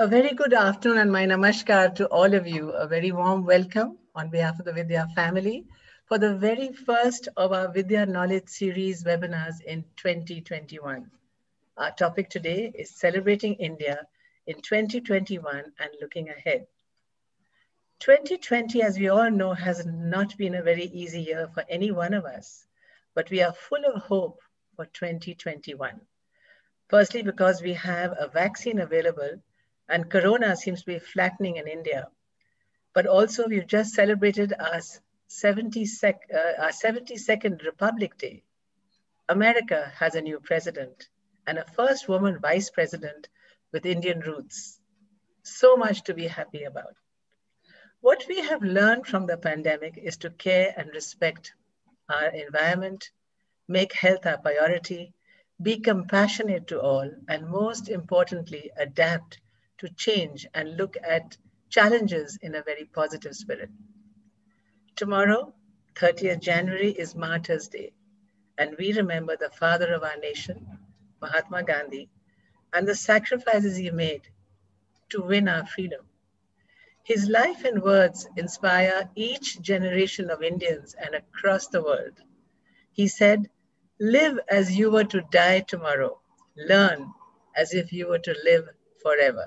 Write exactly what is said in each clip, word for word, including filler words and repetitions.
A very good afternoon and my namaskar to all of you. A very warm welcome on behalf of the Vidya family for the very first of our Vidya Knowledge Series webinars in twenty twenty-one. Our topic today is Celebrating India in twenty twenty-one and Looking Ahead. twenty twenty, as we all know, has not been a very easy year for any one of us, but we are full of hope for twenty twenty-one. Firstly, because we have a vaccine available and Corona seems to be flattening in India. But also we've just celebrated our, seventy-second, uh, our seventy-second Republic Day. America has a new president and a first woman vice president with Indian roots. So much to be happy about. What we have learned from the pandemic is to care and respect our environment, make health our priority, be compassionate to all, and most importantly, adapt to change and look at challenges in a very positive spirit. Tomorrow, thirtieth January, is Martyrs' Day, and we remember the father of our nation, Mahatma Gandhi, and the sacrifices he made to win our freedom. His life and words inspire each generation of Indians and across the world. He said, "Live as you were to die tomorrow. Learn as if you were to live forever."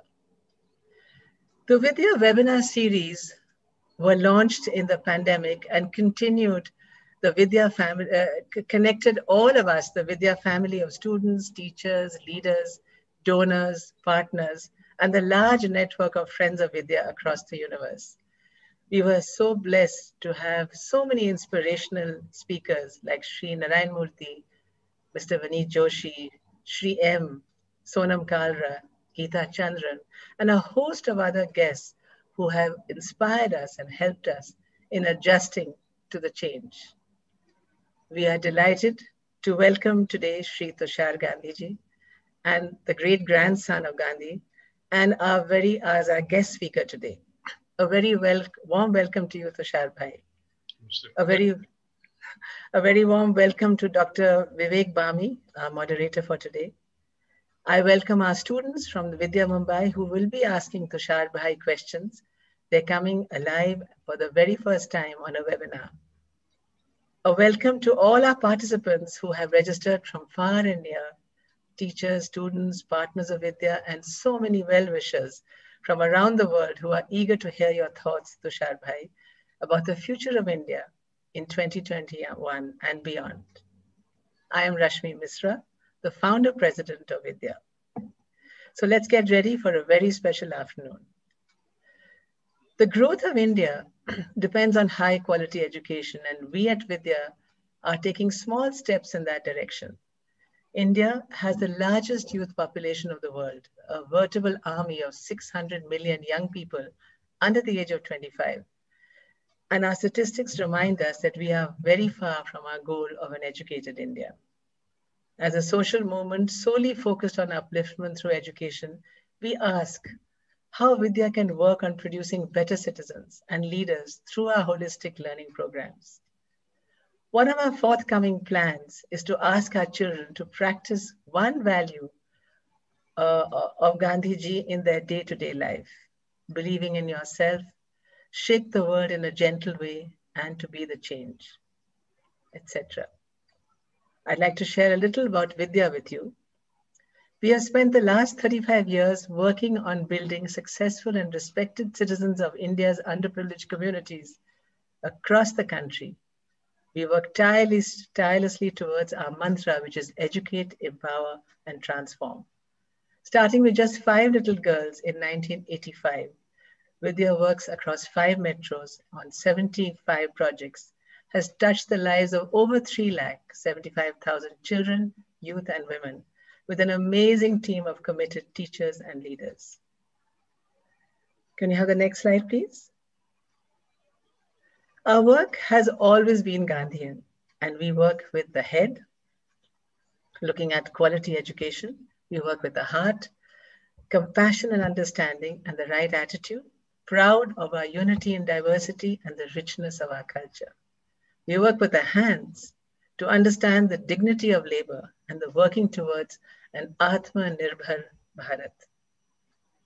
The Vidya webinar series were launched in the pandemic and continued the Vidya family, uh, connected all of us, the Vidya family of students, teachers, leaders, donors, partners, and the large network of friends of Vidya across the universe. We were so blessed to have so many inspirational speakers like Sri Narayan Murthy, Mister Vineet Joshi, Sri M, Sonam Kalra, Geeta Chandran, and a host of other guests who have inspired us and helped us in adjusting to the change. We are delighted to welcome today Sri Tushar Gandhiji and the great grandson of Gandhi, and our very as our guest speaker today. A very well, warm welcome to you, Tushar Bhai. A very, a very warm welcome to Doctor Vivek Bami, our moderator for today. I welcome our students from the Vidya Mumbai who will be asking Tushar Bhai questions. They're coming alive for the very first time on a webinar. A welcome to all our participants who have registered from far and near, teachers, students, partners of Vidya, and so many well-wishers from around the world who are eager to hear your thoughts, Tushar Bhai, about the future of India in twenty twenty-one and beyond. I am Rashmi Misra, the founder president of Vidya. So let's get ready for a very special afternoon. The growth of India depends on high quality education, and we at Vidya are taking small steps in that direction. India has the largest youth population of the world, a veritable army of six hundred million young people under the age of twenty-five. And our statistics remind us that we are very far from our goal of an educated India. As a social movement solely focused on upliftment through education, we ask how Vidya can work on producing better citizens and leaders through our holistic learning programs. One of our forthcoming plans is to ask our children to practice one value uh, of Gandhiji in their day-to-day life: believing in yourself, shake the world in a gentle way, and to be the change, et cetera. I'd like to share a little about Vidya with you. We have spent the last thirty-five years working on building successful and respected citizens of India's underprivileged communities across the country. We work tireless, tirelessly towards our mantra, which is educate, empower, and transform. Starting with just five little girls in nineteen eighty-five, Vidya works across five metros on seventy-five projects, has touched the lives of over three lakh seventy-five thousand children, youth, and women, with an amazing team of committed teachers and leaders. Can you have the next slide, please? Our work has always been Gandhian, and we work with the head, looking at quality education. We work with the heart, compassion and understanding, and the right attitude, proud of our unity and diversity and the richness of our culture. We work with the hands to understand the dignity of labor and the working towards an Atma Nirbhar Bharat.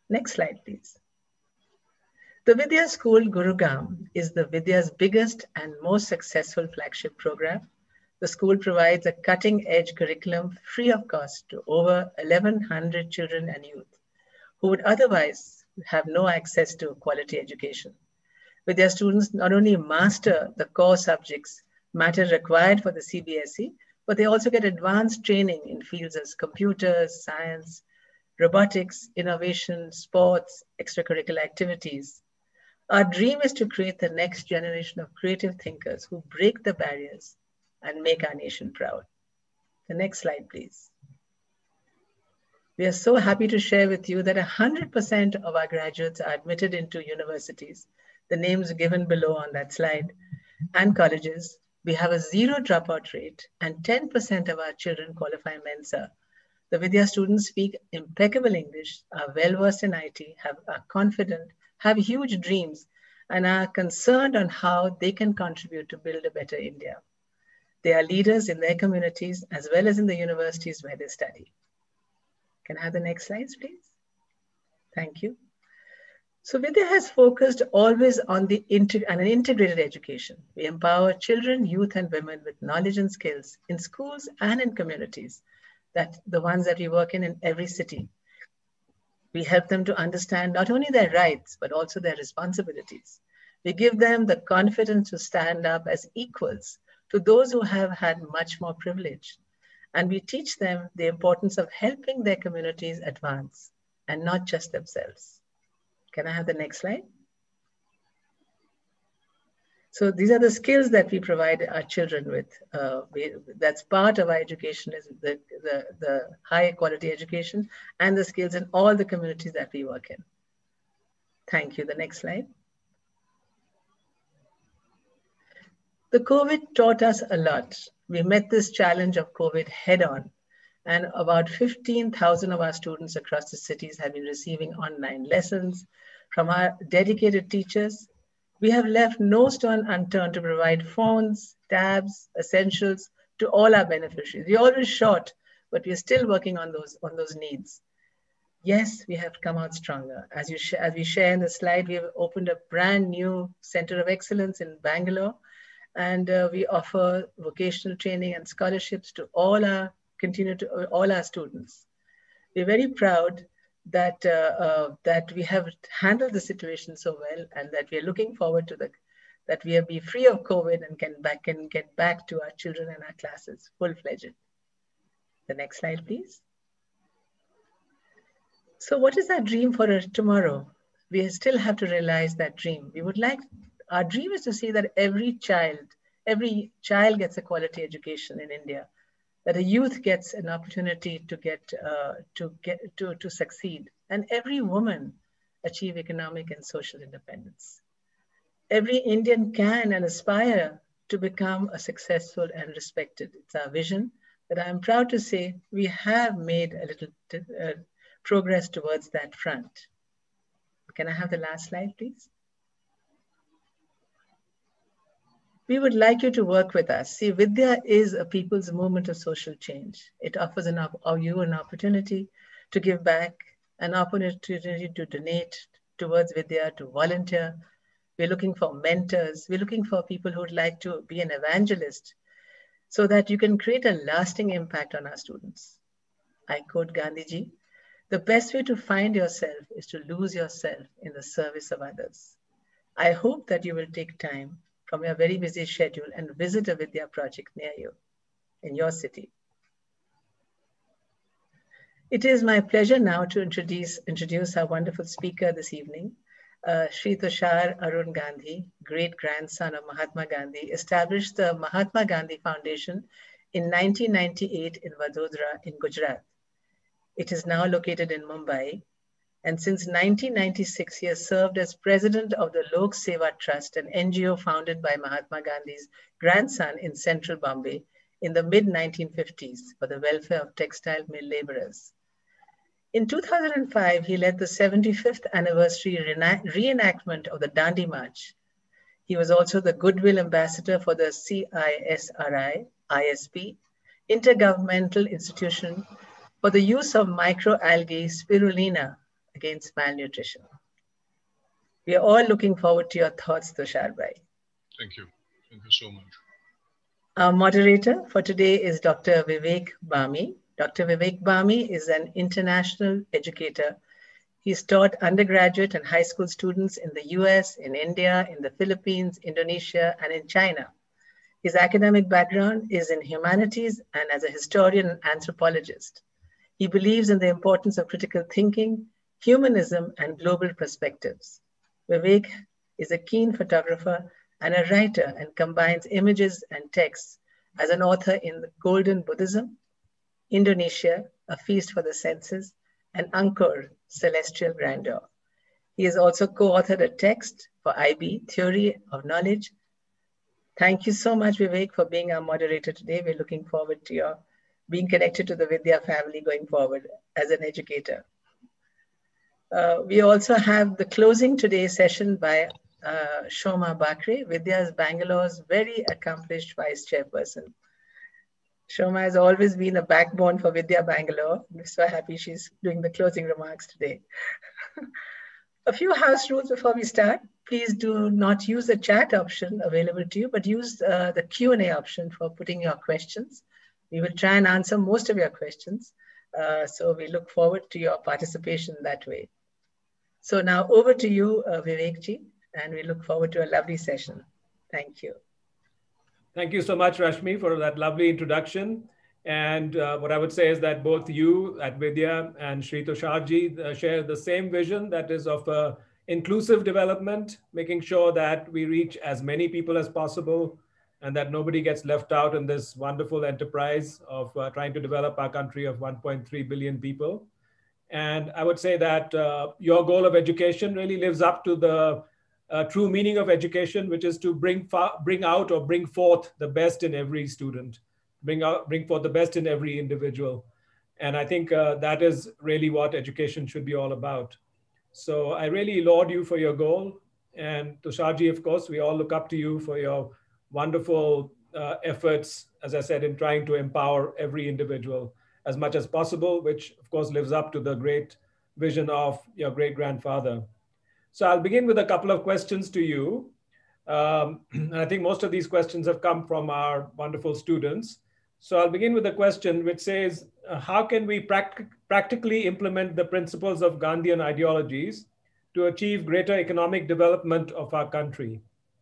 Next slide, please. The Vidya School Gurugam is the Vidya's biggest and most successful flagship program. The school provides a cutting-edge curriculum free of cost to over eleven hundred children and youth who would otherwise have no access to quality education. Vidya students not only master the core subjects matter required for the C B S E, but they also get advanced training in fields as computers, science, robotics, innovation, sports, extracurricular activities. Our dream is to create the next generation of creative thinkers who break the barriers and make our nation proud. The next slide, please. We are so happy to share with you that one hundred percent of our graduates are admitted into universities, the names given below on that slide, and colleges. We have a zero dropout rate and ten percent of our children qualify Mensa. The Vidya students speak impeccable English, are well-versed in I T, have, are confident, have huge dreams, and are concerned on how they can contribute to build a better India. They are leaders in their communities as well as in the universities where they study. Can I have the next slides, please? Thank you. So Vidya has focused always on, the on an integrated education. We empower children, youth, and women with knowledge and skills in schools and in communities, that the ones that we work in in every city. We help them to understand not only their rights, but also their responsibilities. We give them the confidence to stand up as equals to those who have had much more privilege. And we teach them the importance of helping their communities advance and not just themselves. Can I have the next slide? So these are the skills that we provide our children with. Uh, we, that's part of our education, is the, the, the high quality education and the skills in all the communities that we work in. Thank you. The next slide. The COVID taught us a lot. We met this challenge of COVID head on, and about fifteen thousand of our students across the cities have been receiving online lessons from our dedicated teachers. We have left no stone unturned to provide phones, tabs, essentials to all our beneficiaries. We're always short, but we're still working on those, on those needs. Yes, we have come out stronger. As, you as we share in the slide, we have opened a brand new Center of Excellence in Bangalore, and uh, we offer vocational training and scholarships to all our, continue to uh, all our students. We're very proud that, uh, uh, that we have handled the situation so well, and that we are looking forward to the, that we be free of COVID and can, back, can get back to our children and our classes full-fledged. The next slide, please. So what is our dream for tomorrow? We still have to realize that dream. We would like, our dream is to see that every child, every child gets a quality education in India, that a youth gets an opportunity to get, uh, to, get to, to succeed, and every woman achieve economic and social independence. Every Indian can and aspire to become a successful and respected. It's our vision that I'm proud to say we have made a little uh, progress towards that front. Can I have the last slide, please? We would like you to work with us. See, Vidya is a people's movement of social change. It offers an op you an opportunity to give back, an opportunity to donate towards Vidya, to volunteer. We're looking for mentors. We're looking for people who would like to be an evangelist so that you can create a lasting impact on our students. I quote Gandhiji, "The best way to find yourself is to lose yourself in the service of others." I hope that you will take time from your very busy schedule and visit a Vidya project near you, in your city. It is my pleasure now to introduce, introduce our wonderful speaker this evening, uh, Shri Tushar Arun Gandhi, great-grandson of Mahatma Gandhi, established the Mahatma Gandhi Foundation in nineteen ninety-eight in Vadodara in Gujarat. It is now located in Mumbai, and since nineteen ninety-six, he has served as president of the Lok Seva Trust, an N G O founded by Mahatma Gandhi's grandson in central Bombay in the mid nineteen fifties for the welfare of textile mill laborers. In two thousand five, he led the seventy-fifth anniversary reenactment of the Dandi March. He was also the Goodwill Ambassador for the C I S R I, I S P, Intergovernmental Institution for the Use of Microalgae Spirulina, against malnutrition. We are all looking forward to your thoughts, Tushar Bhai. Thank you. Thank you so much. Our moderator for today is Doctor Vivek Bami. Doctor Vivek Bami is an international educator. He's taught undergraduate and high school students in the U S, in India, in the Philippines, Indonesia, and in China. His academic background is in humanities and as a historian and anthropologist. He believes in the importance of critical thinking, humanism, and global perspectives. Vivek is a keen photographer and a writer and combines images and texts as an author in the Golden Buddhism, Indonesia, A Feast for the Senses, and Angkor, Celestial Grandeur. He has also co-authored a text for I B, Theory of Knowledge. Thank you so much, Vivek, for being our moderator today. We're looking forward to your being connected to the Vidya family going forward as an educator. Uh, we also have the closing today's session by uh, Shoma Bakre, Vidya's Bangalore's very accomplished vice chairperson. Shoma has always been a backbone for Vidya Bangalore. We're so happy she's doing the closing remarks today. A few house rules before we start. Please do not use the chat option available to you, but use uh, the Q and A option for putting your questions. We will try and answer most of your questions. Uh, so we look forward to your participation that way. So now over to you, uh, Vivekji, and we look forward to a lovely session. Thank you. Thank you so much, Rashmi, for that lovely introduction. And uh, what I would say is that both you at Vidya and Shri Tusharji uh, share the same vision, that is of uh, inclusive development, making sure that we reach as many people as possible and that nobody gets left out in this wonderful enterprise of uh, trying to develop our country of one point three billion people. And I would say that uh, your goal of education really lives up to the uh, true meaning of education, which is to bring, bring out or bring forth the best in every student, bring out, bring forth the best in every individual. And I think uh, that is really what education should be all about. So I really laud you for your goal. And Tusharji, of course, we all look up to you for your wonderful uh, efforts, as I said, in trying to empower every individual as much as possible, which of course lives up to the great vision of your great-grandfather. So I'll begin with a couple of questions to you. Um, and I think most of these questions have come from our wonderful students. So I'll begin with a question which says, uh, how can we pract practically implement the principles of Gandhian ideologies to achieve greater economic development of our country?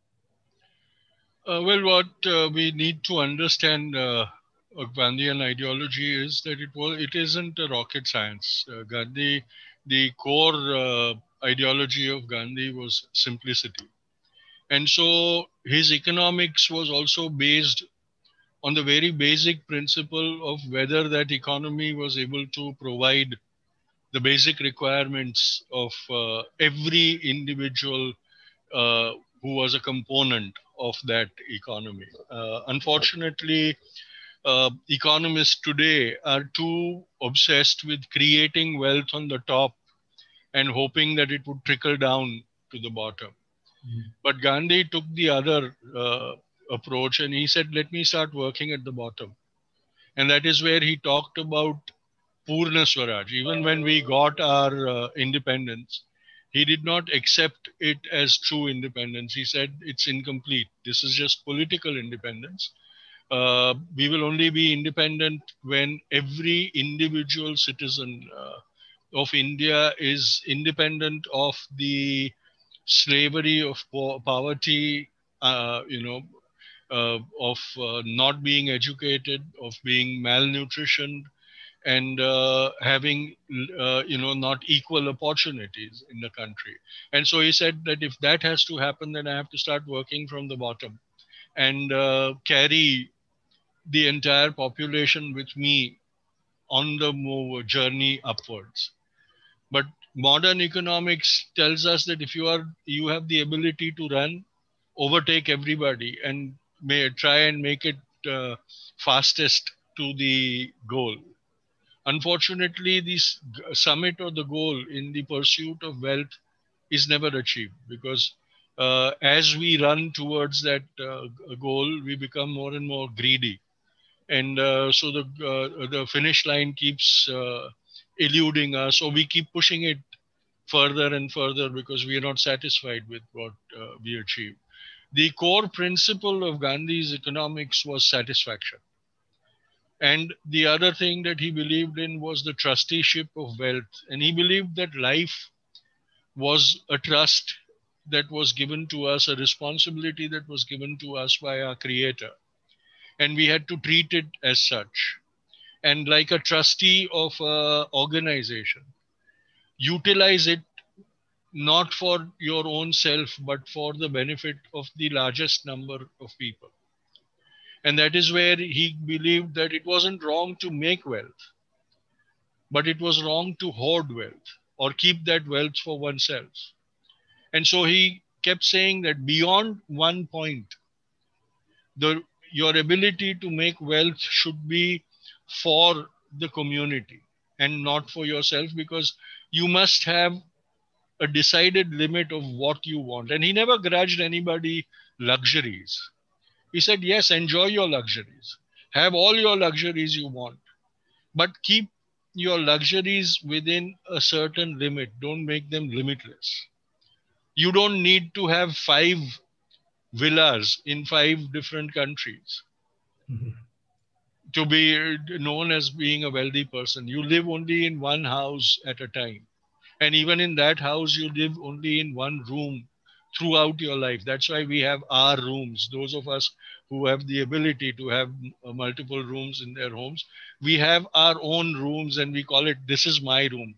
Uh, well, what uh, we need to understand uh, of Gandhian ideology is that it was it isn't a rocket science. Uh, Gandhi, the core uh, ideology of Gandhi was simplicity. And so his economics was also based on the very basic principle of whether that economy was able to provide the basic requirements of uh, every individual uh, who was a component of that economy. Uh, unfortunately, uh, economists today are too obsessed with creating wealth on the top and hoping that it would trickle down to the bottom. Mm-hmm. But Gandhi took the other uh, approach and he said, let me start working at the bottom. And that is where he talked about Purna Swaraj. Even when we got our uh, independence, he did not accept it as true independence. He said it's incomplete. This is just political independence. Uh, we will only be independent when every individual citizen uh, of India is independent of the slavery of po poverty, uh, you know, uh, of uh, not being educated, of being malnutritioned, and uh, having, uh, you know, not equal opportunities in the country. And so he said that if that has to happen, then I have to start working from the bottom and uh, carry the entire population with me on the move journey upwards. But modern economics tells us that if you are you have the ability to run, overtake everybody and may try and make it uh, fastest to the goal. Unfortunately, this summit or the goal in the pursuit of wealth is never achieved because uh, as we run towards that uh, goal, we become more and more greedy. And uh, so the uh, the finish line keeps uh, eluding us, or we keep pushing it further and further because we are not satisfied with what uh, we achieve. The core principle of Gandhi's economics was satisfaction. And the other thing that he believed in was the trusteeship of wealth. And he believed that life was a trust that was given to us, a responsibility that was given to us by our Creator. And we had to treat it as such. And like a trustee of an organization, utilize it not for your own self, but for the benefit of the largest number of people. And that is where he believed that it wasn't wrong to make wealth, but it was wrong to hoard wealth or keep that wealth for oneself. And so he kept saying that beyond one point, the, your ability to make wealth should be for the community and not for yourself, because you must have a decided limit of what you want. And he never grudged anybody luxuries. He said, yes, enjoy your luxuries. Have all your luxuries you want, but keep your luxuries within a certain limit. Don't make them limitless. You don't need to have five villas in five different countries mm-hmm. to be known as being a wealthy person. You live only in one house at a time. And even in that house, you live only in one room throughout your life. That's why we have our rooms. Those of us who have the ability to have multiple rooms in their homes, we have our own rooms and we call it, this is my room.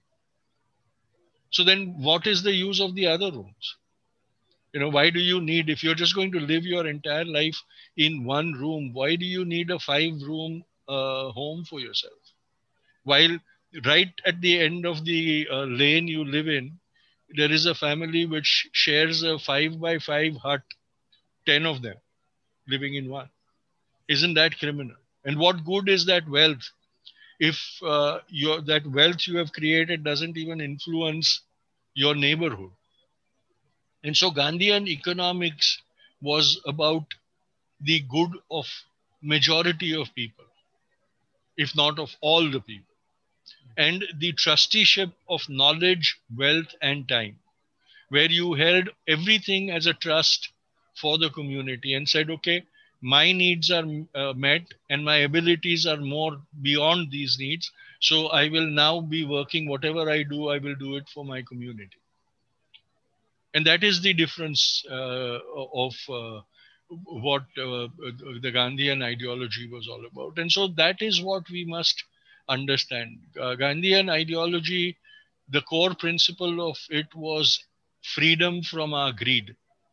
So then what is the use of the other rooms? You know, why do you need, if you're just going to live your entire life in one room, why do you need a five room uh, home for yourself? While right at the end of the uh, lane you live in, there is a family which shares a five by five hut, ten of them living in one. Isn't that criminal? And what good is that wealth if uh, your, that wealth you have created doesn't even influence your neighborhood? And so Gandhian economics was about the good of majority of people, if not of all the people. And the trusteeship of knowledge, wealth, and time, where you held everything as a trust for the community and said, okay, my needs are uh, met and my abilities are more beyond these needs. So I will now be working, whatever I do, I will do it for my community. And that is the difference uh, of uh, what uh, the Gandhian ideology was all about. And so that is what we must understand. Uh, Gandhian ideology, the core principle of it was freedom from our greed.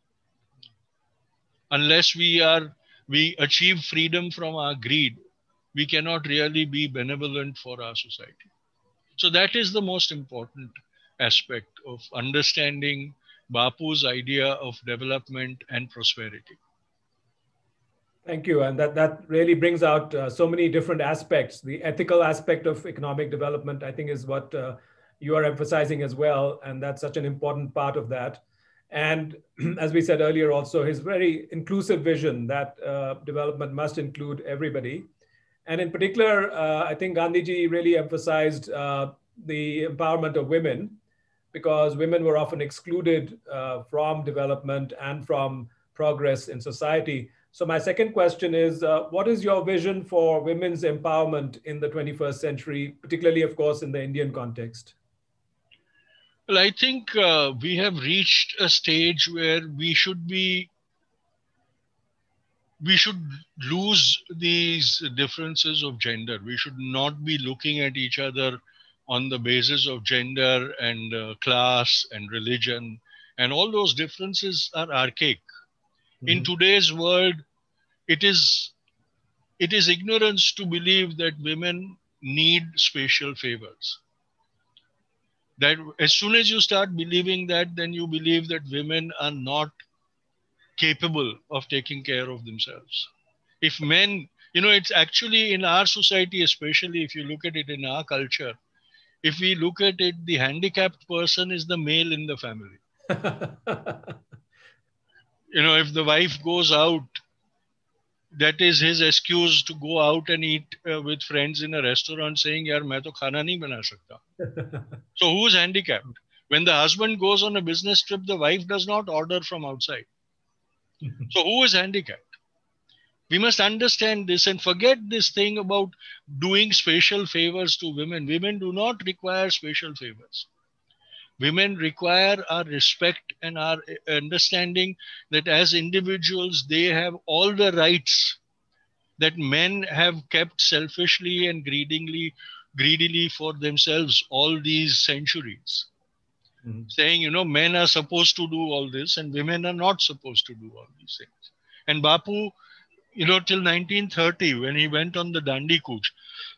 Unless we are, we achieve freedom from our greed, we cannot really be benevolent for our society. So that is the most important aspect of understanding Bapu's idea of development and prosperity. Thank you. And that, that really brings out uh, so many different aspects. The ethical aspect of economic development, I think, is what uh, you are emphasizing as well. And that's such an important part of that. And as we said earlier, also his very inclusive vision that uh, development must include everybody. And in particular, uh, I think Gandhiji really emphasized uh, the empowerment of women, because women were often excluded uh, from development and from progress in society. So my second question is, uh, what is your vision for women's empowerment in the twenty-first century, particularly, of course, in the Indian context? Well, I think uh, we have reached a stage where we should be, we should lose these differences of gender. We should not be looking at each other on the basis of gender and uh, class and religion. And all those differences are archaic. Mm-hmm. In today's world, it is, it is ignorance to believe that women need special favors. That as soon as you start believing that, then you believe that women are not capable of taking care of themselves. If men, you know, it's actually in our society, especially if you look at it in our culture, if we look at it, the handicapped person is the male in the family. You know, if the wife goes out, that is his excuse to go out and eat uh, with friends in a restaurant saying, yaar, main to khana nahi bana sakta. So who's handicapped? When the husband goes on a business trip, the wife does not order from outside. So who is handicapped? We must understand this and forget this thing about doing special favors to women. Women do not require special favors. Women require our respect and our understanding that as individuals, they have all the rights that men have kept selfishly and greedily, greedily for themselves all these centuries. Mm-hmm. Saying, you know, men are supposed to do all this and women are not supposed to do all these things. And Bapu, you know, till nineteen thirty, when he went on the Dandi Kuch,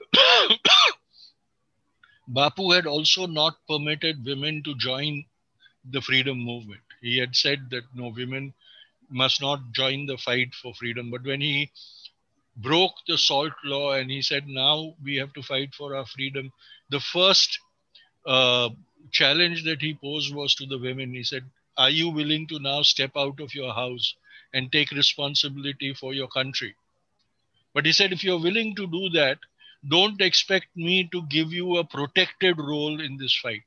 Bapu had also not permitted women to join the freedom movement. He had said that no, women must not join the fight for freedom. But when he broke the salt law and he said, now we have to fight for our freedom, the first uh, challenge that he posed was to the women. He said, are you willing to now step out of your house and take responsibility for your country? But he said, if you're willing to do that, don't expect me to give you a protected role in this fight.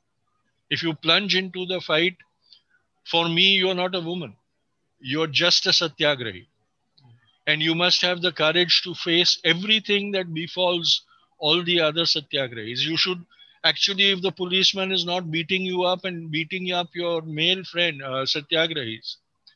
If you plunge into the fight, for me, you're not a woman. You're just a satyagrahi. And you must have the courage to face everything that befalls all the other satyagrahis. You should actually, if the policeman is not beating you up and beating up your male friend, uh, satyagrahis,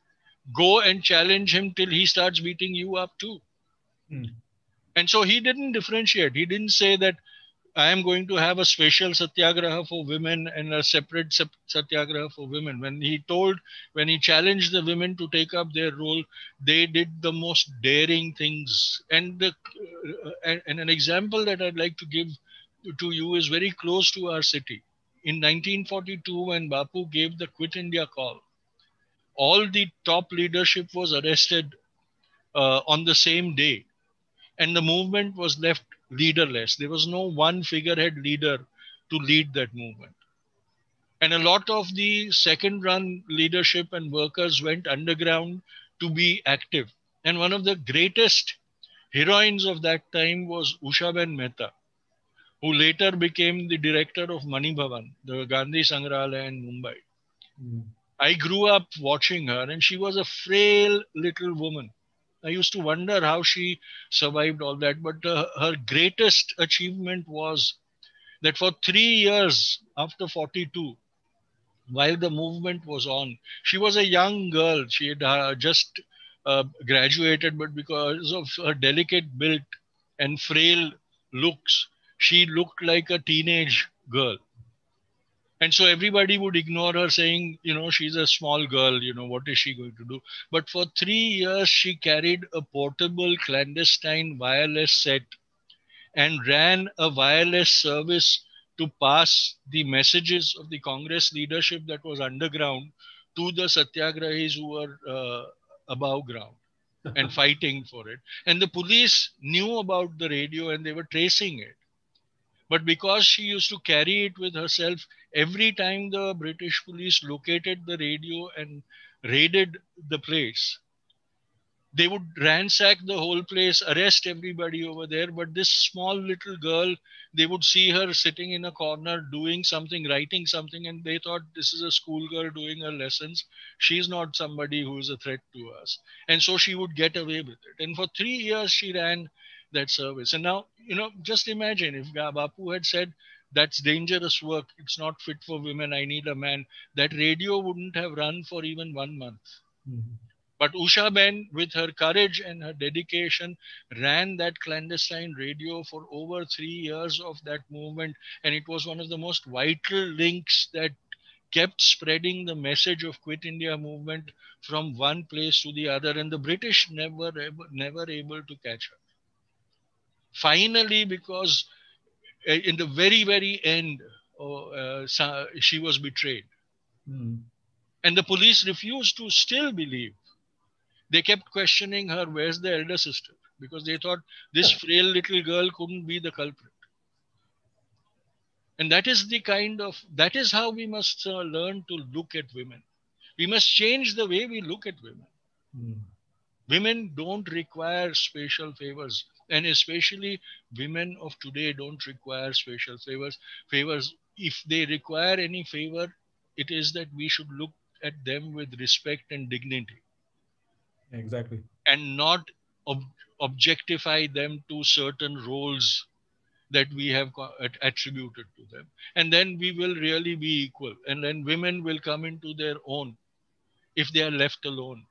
go and challenge him till he starts beating you up too. Hmm. And so he didn't differentiate. He didn't say that I am going to have a special satyagraha for women and a separate satyagraha for women. When he told, when he challenged the women to take up their role, they did the most daring things. And, the, uh, and, and an example that I'd like to give to you is very close to our city. In nineteen forty-two, when Bapu gave the Quit India call, all the top leadership was arrested uh, on the same day. And the movement was left leaderless. There was no one figurehead leader to lead that movement. And a lot of the second run leadership and workers went underground to be active. And one of the greatest heroines of that time was Ushaben Mehta, who later became the director of Mani Bhavan, the Gandhi Sangrahalaya in Mumbai. Mm. I grew up watching her and she was a frail little woman. I used to wonder how she survived all that. But uh, her greatest achievement was that for three years after forty-two, while the movement was on, she was a young girl. She had uh, just uh, graduated, but because of her delicate build and frail looks, she looked like a teenage girl. And so everybody would ignore her saying, you know, she's a small girl, you know, what is she going to do? But for three years, she carried a portable clandestine wireless set and ran a wireless service to pass the messages of the Congress leadership that was underground to the satyagrahis who were uh, above ground and fighting for it. And the police knew about the radio and they were tracing it. But because she used to carry it with herself, every time the British police located the radio and raided the place, they would ransack the whole place, arrest everybody over there. But this small little girl, they would see her sitting in a corner doing something, writing something, and they thought this is a schoolgirl doing her lessons. She's not somebody who is a threat to us. And so she would get away with it. And for three years, she ran that service. And now, you know, just imagine if Bapu had said, that's dangerous work, it's not fit for women, I need a man, that radio wouldn't have run for even one month. Mm-hmm. But Ushaben, with her courage and her dedication, ran that clandestine radio for over three years of that movement. And it was one of the most vital links that kept spreading the message of Quit India movement from one place to the other. And the British never, never able to catch her. Finally, because in the very, very end, uh, she was betrayed. Mm. And the police refused to still believe. They kept questioning her, where's the elder sister? Because they thought this frail little girl couldn't be the culprit. And that is the kind of, that is how we must uh, learn to look at women. We must change the way we look at women. Mm. Women don't require special favors. And especially women of today don't require special favors. Favors. if they require any favor, it is that we should look at them with respect and dignity. Exactly. And not ob objectify them to certain roles that we have attributed to them. And then we will really be equal. And then women will come into their own if they are left alone.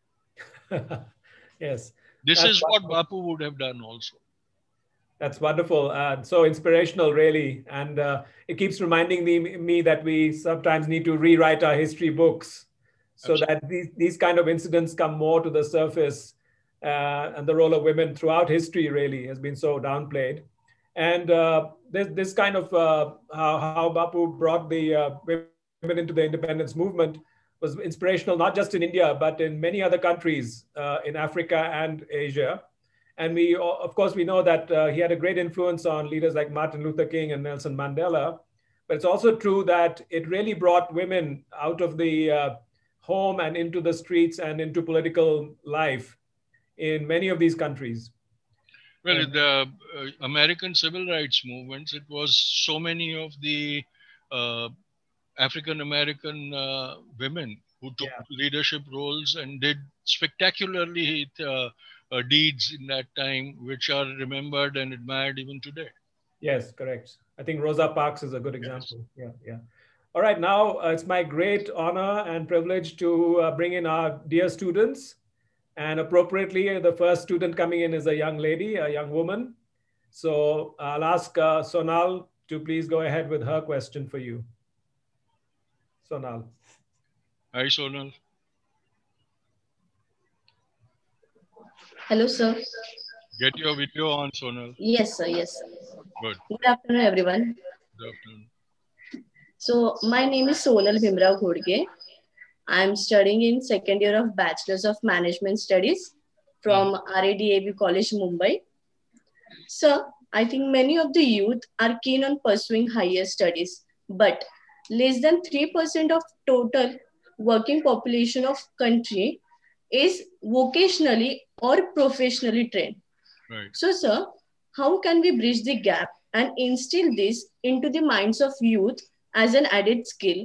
Yes. This is what Bapu would have done also. That's wonderful. Uh, so inspirational, really. And uh, it keeps reminding me, me that we sometimes need to rewrite our history books so Absolutely. that these, these kind of incidents come more to the surface. Uh, and the role of women throughout history really has been so downplayed. And uh, this, this kind of uh, how, how Bapu brought the uh, women into the independence movement was inspirational, not just in India, but in many other countries uh, in Africa and Asia. And we, of course, we know that uh, he had a great influence on leaders like Martin Luther King and Nelson Mandela. But it's also true that it really brought women out of the uh, home and into the streets and into political life in many of these countries. Well, in the uh, American civil rights movements, it was so many of the uh, African-American uh, women who took yeah. leadership roles and did spectacularly uh, uh, deeds in that time, which are remembered and admired even today. Yes, correct. I think Rosa Parks is a good example. Yes. Yeah, yeah. All right, now uh, it's my great honor and privilege to uh, bring in our dear students. And appropriately, the first student coming in is a young lady, a young woman. So I'll ask uh, Sonal to please go ahead with her question for you. Sonal. Hi, Sonal. Hello, sir. Get your video on, Sonal. Yes, sir. Yes, sir. Good. Good afternoon, everyone. Good afternoon. So my name is Sonal Bhimrao Ghodge. I'm studying in second year of Bachelor's of Management Studies from mm. R A D A B College, Mumbai. Sir, I think many of the youth are keen on pursuing higher studies, but less than three percent of total working population of country is vocationally or professionally trained. Right. So, sir, how can we bridge the gap and instill this into the minds of youth as an added skill?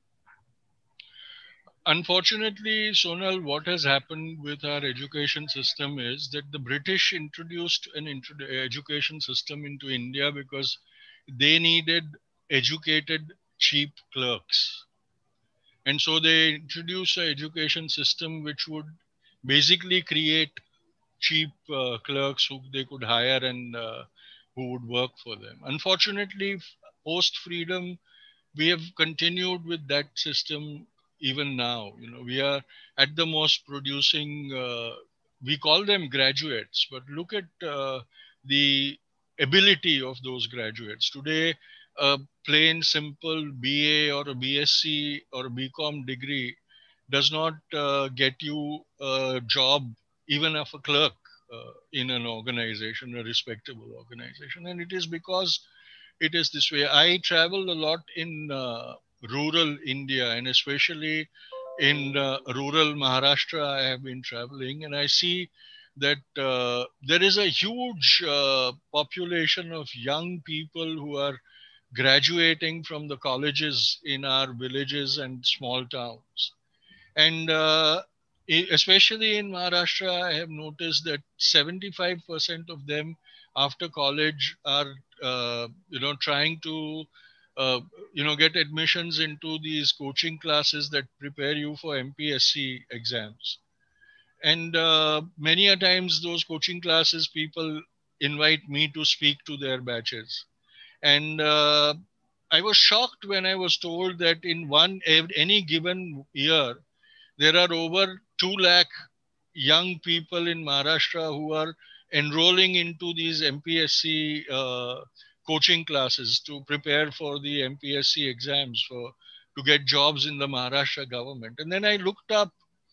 Unfortunately, Sonal, what has happened with our education system is that the British introduced an education system into India because they needed educated, cheap clerks. And so they introduced an education system which would basically create cheap uh, clerks who they could hire and uh, who would work for them. Unfortunately, post-freedom, we have continued with that system even now. You know, we are at the most producing, uh, we call them graduates, but look at uh, the ability of those graduates. Today, a plain, simple B A or a B S c or a B Com degree does not uh, get you a job even of a clerk uh, in an organization, a respectable organization. And it is because it is this way. I travel a lot in uh, rural India, and especially in uh, rural Maharashtra, I have been traveling, and I see that uh, there is a huge uh, population of young people who are graduating from the colleges in our villages and small towns. And uh, especially in Maharashtra, I have noticed that seventy-five percent of them after college are, uh, you know, trying to, uh, you know, get admissions into these coaching classes that prepare you for M P S C exams. And uh, many a times those coaching classes, people invite me to speak to their batches. And uh, I was shocked when I was told that in one, any given year, there are over two lakh young people in Maharashtra who are enrolling into these M P S C uh, coaching classes to prepare for the M P S C exams for to get jobs in the Maharashtra government. And then I looked up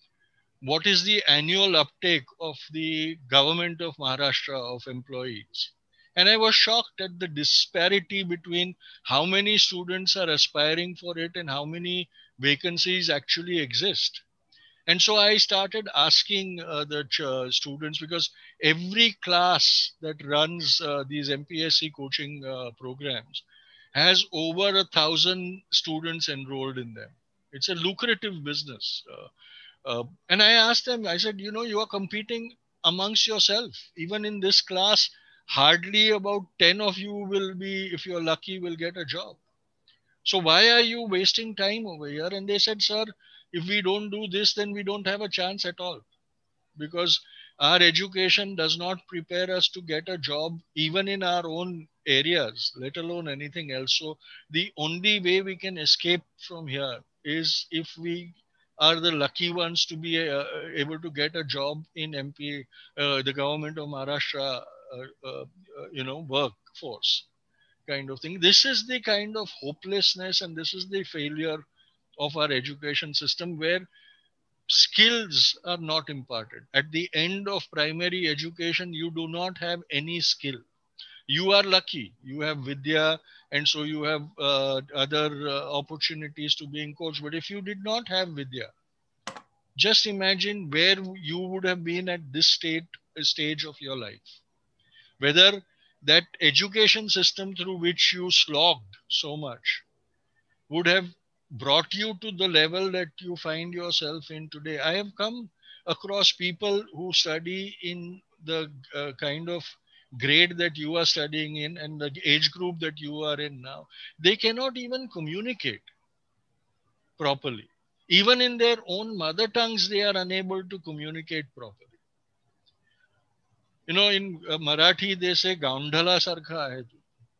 what is the annual uptake of the government of Maharashtra of employees. And I was shocked at the disparity between how many students are aspiring for it and how many vacancies actually exist. And so I started asking uh, the uh, students, because every class that runs uh, these M P S C coaching uh, programs has over a thousand students enrolled in them. It's a lucrative business. Uh, uh, and I asked them, I said, you know, you are competing amongst yourself. Even in this class, hardly about ten of you will be, if you're lucky, will get a job. So why are you wasting time over here? And they said, sir, if we don't do this, then we don't have a chance at all. Because our education does not prepare us to get a job even in our own areas, let alone anything else. So the only way we can escape from here is if we are the lucky ones to be uh, able to get a job in M P, uh, the government of Maharashtra, uh, uh, uh, you know, workforce kind of thing. This is the kind of hopelessness and this is the failure of our education system, where skills are not imparted. At the end of primary education, you do not have any skill. You are lucky. You have Vidya, and so you have uh, other uh, opportunities to being coached. But if you did not have Vidya, just imagine where you would have been at this state, stage of your life. Whether that education system through which you slogged so much would have brought you to the level that you find yourself in today. I have come across people who study in the uh, kind of grade that you are studying in and the age group that you are in now. They cannot even communicate properly. Even in their own mother tongues, they are unable to communicate properly. You know, in uh, Marathi, they say, Gaundhala sarkha hai tu.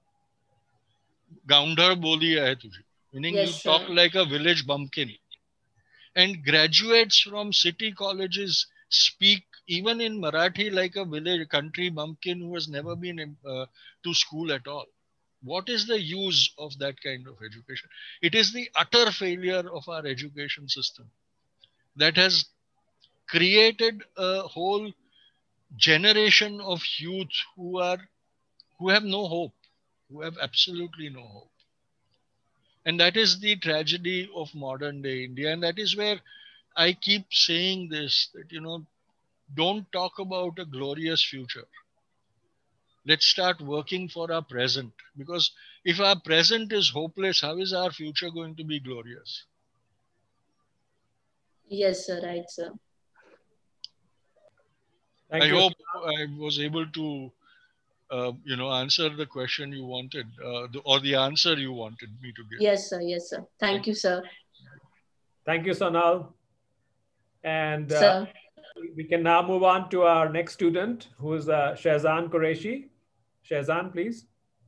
Gaundhar boli hai tujhe. Meaning Yes, you sir. talk like a village bumpkin. And graduates from city colleges speak even in Marathi like a village country bumpkin who has never been uh, to school at all. What is the use of that kind of education? It is the utter failure of our education system that has created a whole generation of youth who are who have no hope, who have absolutely no hope. And that is the tragedy of modern day India. And that is where I keep saying this, that, you know, don't talk about a glorious future. Let's start working for our present. Because if our present is hopeless, how is our future going to be glorious? Yes, sir. Right, sir. Thank I you. hope I was able to, uh, you know, answer the question you wanted, uh, the, or the answer you wanted me to give. Yes, sir. Yes, sir. Thank, Thank you, sir. Thank you, Sonal. And uh, sir. we can now move on to our next student, who is uh, Shehzan Qureshi. Shehzan, please.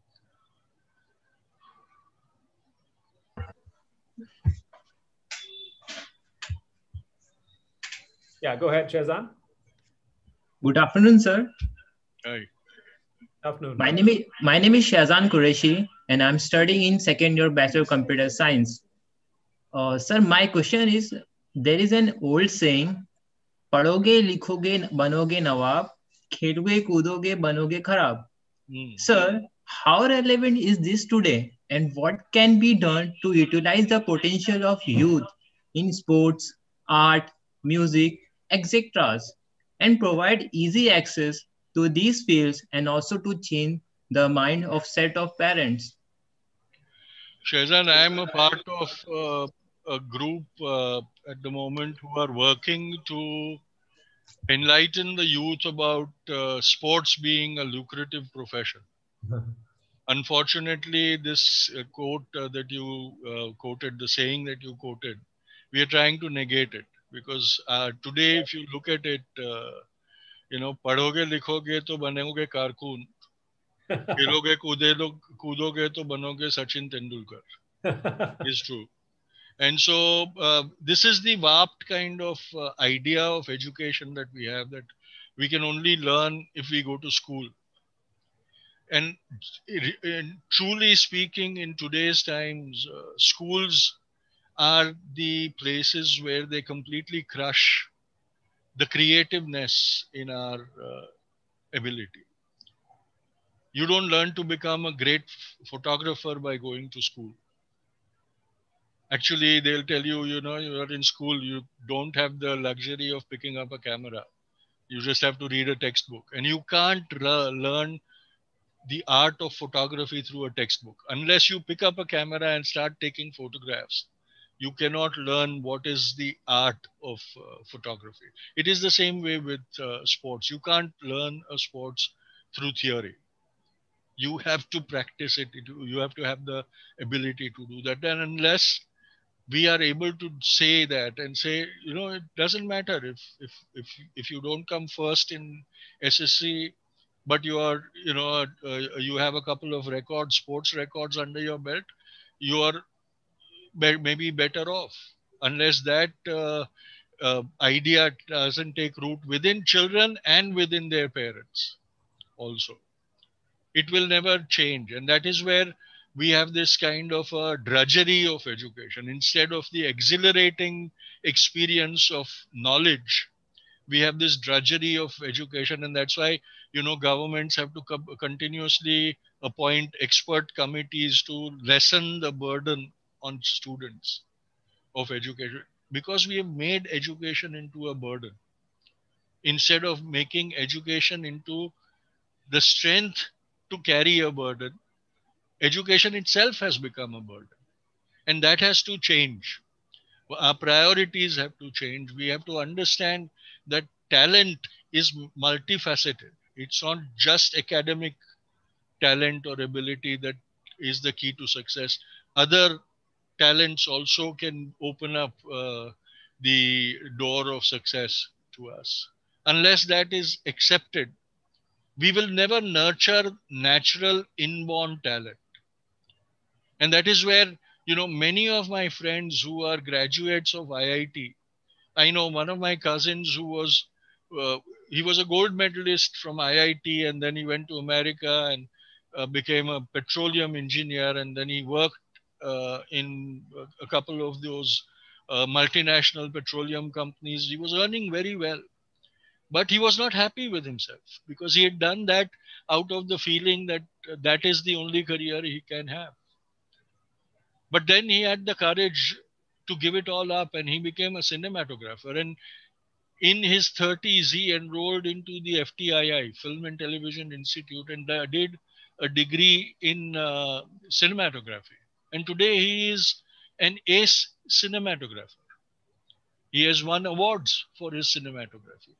Yeah, go ahead, Shehzan. Good afternoon, sir. Hi. Afternoon. My name is my name is Shehzan Qureshi, and I'm studying in second year Bachelor of Computer Science. Uh, sir, my question is: there is an old saying, "पढ़ोगे लिखोगे बनोगे नवाब, खेलोगे कूदोगे बनोगे खराब." Mm. Sir, how relevant is this today, and what can be done to utilize the potential of youth in sports, art, music, et cetera, and provide easy access to these fields, and also to change the mind of set of parents? Shehzan, I am a part of uh, a group uh, at the moment who are working to enlighten the youth about uh, sports being a lucrative profession. Unfortunately, this uh, quote uh, that you uh, quoted, the saying that you quoted, we are trying to negate it, because uh, today, if you look at it, uh, you know, padhoge likhoge to banoge karkoon, khiloge koodoge to banoge Sachin Tendulkar. Is true. And so uh, this is the warped kind of uh, idea of education that we have, that we can only learn if we go to school. And, and truly speaking, in today's times, uh, schools are the places where they completely crush the creativeness in our uh, ability. You don't learn to become a great photographer by going to school. Actually, they'll tell you, you know, you're in school, you don't have the luxury of picking up a camera. You just have to read a textbook. And you can't learn the art of photography through a textbook. Unless you pick up a camera and start taking photographs, you cannot learn what is the art of uh, photography. It is the same way with uh, sports. You can't learn a sports through theory. You have to practice it. You have to have the ability to do that. And unless we are able to say that and say, you know, it doesn't matter if if if if you don't come first in S S C, but you are, you know, uh, you have a couple of records, sports records under your belt, you are be- maybe better off. Unless that uh, uh, idea doesn't take root within children and within their parents also, it will never change. And that is where we have this kind of a drudgery of education. Instead of the exhilarating experience of knowledge, we have this drudgery of education. And that's why, you know, governments have to co- continuously appoint expert committees to lessen the burden on students of education, because we have made education into a burden instead of making education into the strength to carry a burden. Education itself has become a burden, and that has to change. Our priorities have to change. We have to understand that talent is multifaceted. It's not just academic talent or ability that is the key to success. Other talents also can open up uh, the door of success to us. Unless that is accepted, we will never nurture natural inborn talent. And that is where, you know, many of my friends who are graduates of I I T, I know one of my cousins who was, uh, he was a gold medalist from I I T, and then he went to America and uh, became a petroleum engineer. And then he worked uh, in a couple of those uh, multinational petroleum companies. He was earning very well, but he was not happy with himself because he had done that out of the feeling that uh, that is the only career he can have. But then he had the courage to give it all up, and he became a cinematographer. And in his thirties, he enrolled into the F T I I, Film and Television Institute, and uh, did a degree in uh, cinematography. And today he is an ace cinematographer. He has won awards for his cinematography.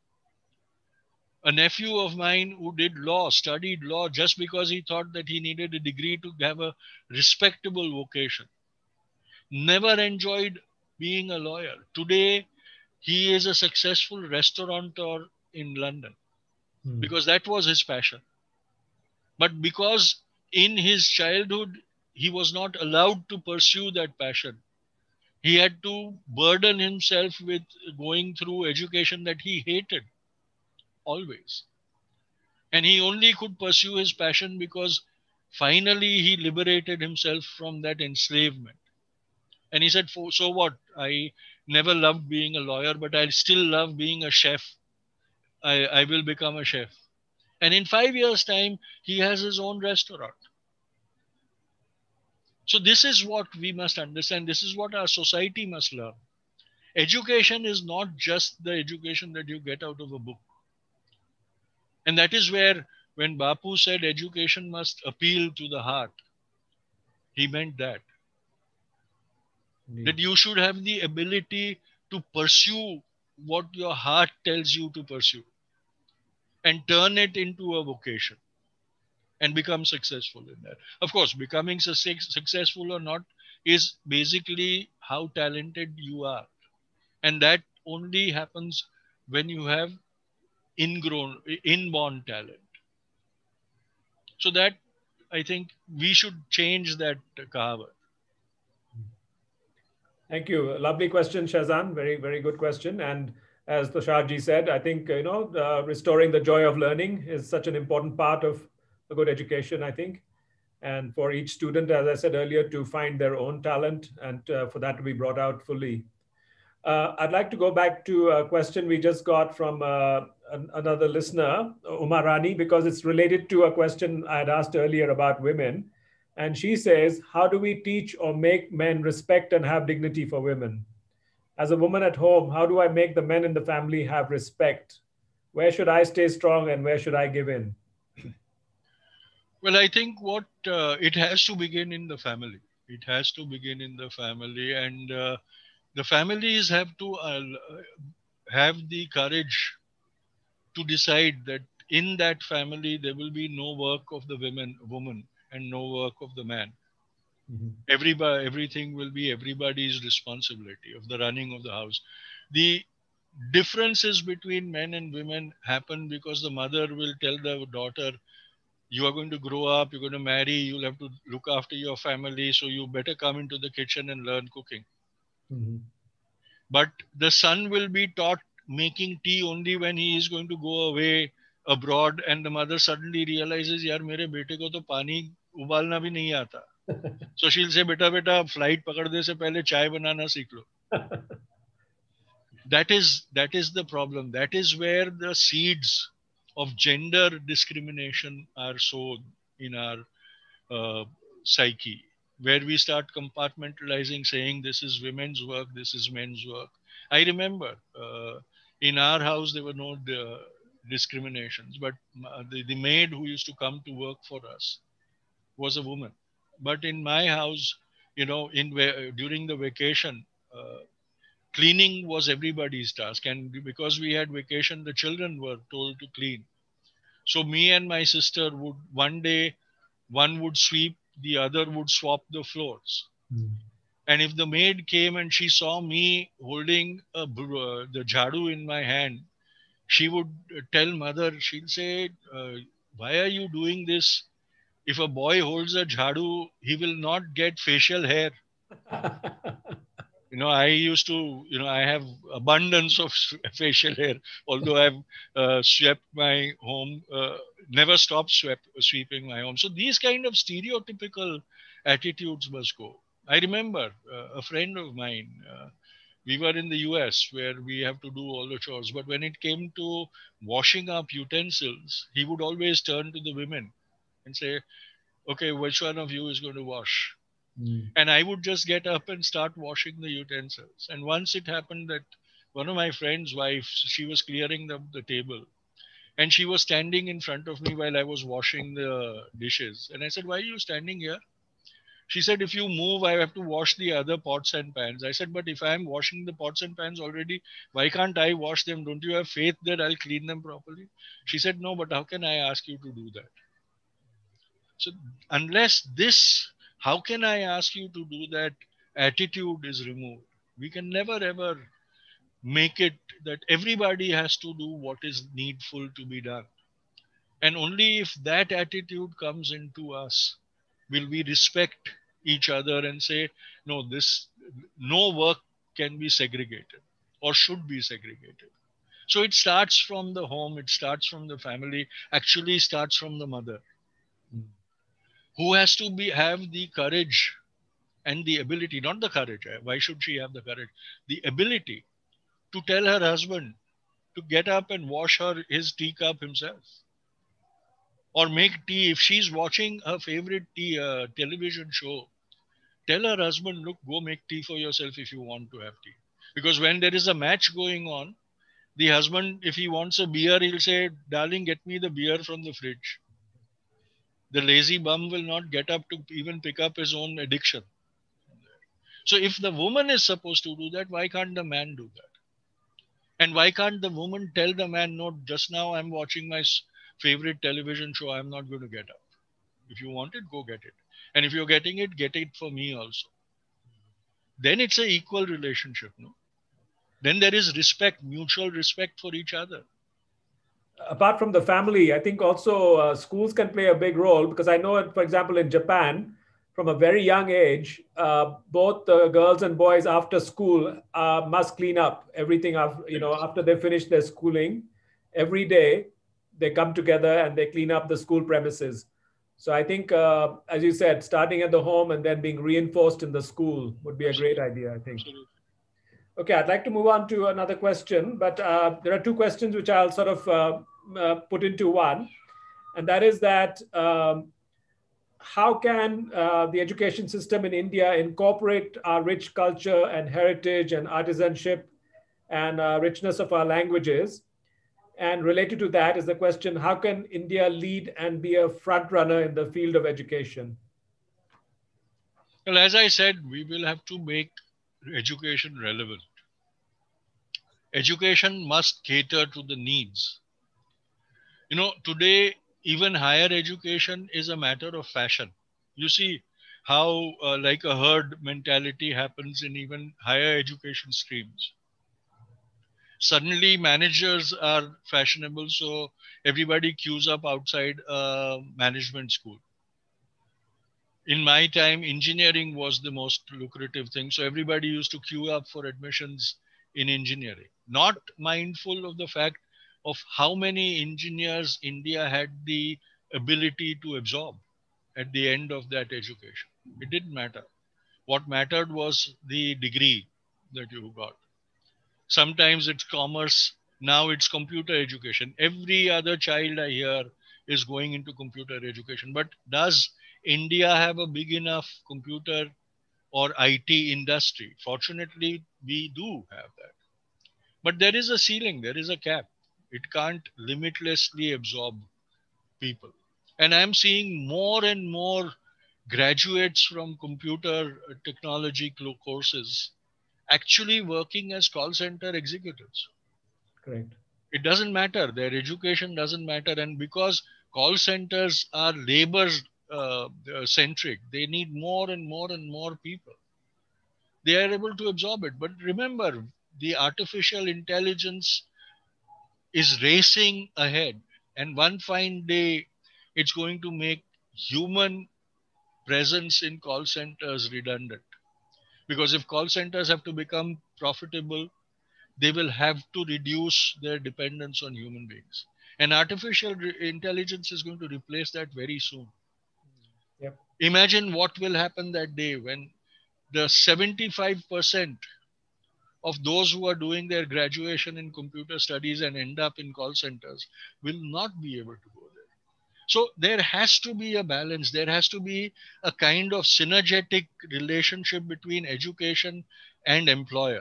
A nephew of mine who did law, studied law just because he thought that he needed a degree to have a respectable vocation, never enjoyed being a lawyer. Today, he is a successful restaurateur in London hmm. because that was his passion. But because in his childhood, he was not allowed to pursue that passion, he had to burden himself with going through education that he hated always. And he only could pursue his passion because finally he liberated himself from that enslavement. And he said, so what? I never loved being a lawyer, but I still love being a chef. I, I will become a chef. And in five years' time, he has his own restaurant. So this is what we must understand. This is what our society must learn. Education is not just the education that you get out of a book. And that is where, when Bapu said education must appeal to the heart, he meant that. Indeed. That you should have the ability to pursue what your heart tells you to pursue and turn it into a vocation and become successful in that. Of course, becoming su- successful or not is basically how talented you are. And that only happens when you have ingrown, inborn talent. So that, I think, we should change that kahavat. Thank you. Lovely question, Shahzan. Very, very good question. And as Tusharji said, I think, you know, uh, restoring the joy of learning is such an important part of a good education, I think. And for each student, as I said earlier, to find their own talent and uh, for that to be brought out fully. Uh, I'd like to go back to a question we just got from uh, an, another listener, Uma Rani, because it's related to a question I had asked earlier about women. And she says, how do we teach or make men respect and have dignity for women? As a woman at home, how do I make the men in the family have respect? Where should I stay strong and where should I give in? Well, I think what uh, it has to begin in the family. It has to begin in the family, and uh, the families have to uh, have the courage to decide that in that family there will be no work of the women, woman, and no work of the man. Mm-hmm. Everybody, everything will be everybody's responsibility of the running of the house. The differences between men and women happen because the mother will tell the daughter, you are going to grow up, you're going to marry, you'll have to look after your family, so you better come into the kitchen and learn cooking. Mm-hmm. But the son will be taught making tea only when he is going to go away abroad, and the mother suddenly realizes, yaar, mere bete ko to pani ubalna bhi nahi aata. So she'll say, beta, beta, flight pakadne se pehle chai banana seekh lo. That is, that is the problem. That is where the seeds of gender discrimination are sown in our uh, psyche, where we start compartmentalizing, saying this is women's work, this is men's work. I remember uh, in our house there were no uh, discriminations, but the, the maid who used to come to work for us was a woman. But in my house, you know, in during the vacation, uh, cleaning was everybody's task, and because we had vacation, the children were told to clean. So me and my sister would, one day one would sweep, the other would swap the floors. Mm. And if the maid came and she saw me holding a, uh, the jhadu in my hand, she would tell mother, she'll say, uh, why are you doing this? If a boy holds a jhadu, he will not get facial hair. You know, I used to, you know, I have abundance of facial hair, although I've uh, swept my home, uh, never stopped swept, sweeping my home. So these kind of stereotypical attitudes must go. I remember uh, a friend of mine, uh, we were in the U S where we have to do all the chores. But when it came to washing up utensils, he would always turn to the women and say, okay, which one of you is going to wash? Mm. And I would just get up and start washing the utensils. And once it happened that one of my friend's wife, she was clearing the, the table. And she was standing in front of me while I was washing the dishes. And I said, why are you standing here? She said, if you move, I have to wash the other pots and pans. I said, but if I'm washing the pots and pans already, why can't I wash them? Don't you have faith that I'll clean them properly? She said, no, but how can I ask you to do that? So unless this, how can I ask you to do that, attitude is removed, we can never ever make it that everybody has to do what is needful to be done. And only if that attitude comes into us, will we respect each other and say, no, this, no work can be segregated or should be segregated. So it starts from the home, it starts from the family, actually starts from the mother. Mm. Who has to be have the courage and the ability, not the courage, why should she have the courage? The ability to tell her husband to get up and wash her his teacup himself. Or make tea. If she's watching her favorite tea, uh, television show, tell her husband, look, go make tea for yourself if you want to have tea. Because when there is a match going on, the husband, if he wants a beer, he'll say, darling, get me the beer from the fridge. The lazy bum will not get up to even pick up his own addiction. So if the woman is supposed to do that, why can't the man do that? And why can't the woman tell the man, no, just now I'm watching my favorite television show, I'm not going to get up. If you want it, go get it. And if you're getting it, get it for me also. Then it's an equal relationship, no? Then there is respect, mutual respect for each other. Apart from the family, I think also uh, schools can play a big role, because I know, for example, in Japan, from a very young age, uh, both the girls and boys after school uh, must clean up everything after, you know, after they finish their schooling. Every day, they come together and they clean up the school premises. So I think, uh, as you said, starting at the home and then being reinforced in the school would be a great idea, I think. Okay, I'd like to move on to another question, but uh, there are two questions which I'll sort of uh, uh, put into one. And that is that, um, how can uh, the education system in India incorporate our rich culture and heritage and artisanship and uh, richness of our languages And related to that is the question, how can India lead and be a front runner in the field of education? Well, as I said, we will have to make education relevant. Education must cater to the needs. You know, today, even higher education is a matter of fashion. You see how uh, like a herd mentality happens in even higher education streams. Suddenly managers are fashionable, so everybody queues up outside a management school. In my time, engineering was the most lucrative thing, so everybody used to queue up for admissions in engineering, not mindful of the fact of how many engineers India had the ability to absorb at the end of that education. It didn't matter. What mattered was the degree that you got. Sometimes it's commerce, now it's computer education. Every other child I hear is going into computer education. But does India have a big enough computer or I T industry? Fortunately, we do have that. But there is a ceiling, there is a cap. It can't limitlessly absorb people. And I'm seeing more and more graduates from computer technology courses actually working as call center executives. Correct. It doesn't matter. Their education doesn't matter. And because call centers are labor uh, centric, they need more and more and more people. They are able to absorb it. But remember, the artificial intelligence is racing ahead. And one fine day, it's going to make human presence in call centers redundant. Because if call centers have to become profitable, they will have to reduce their dependence on human beings. And artificial re- intelligence is going to replace that very soon. Yep. Imagine what will happen that day when the seventy-five percent of those who are doing their graduation in computer studies and end up in call centers will not be able to go there. So there has to be a balance. There has to be a kind of synergetic relationship between education and employer.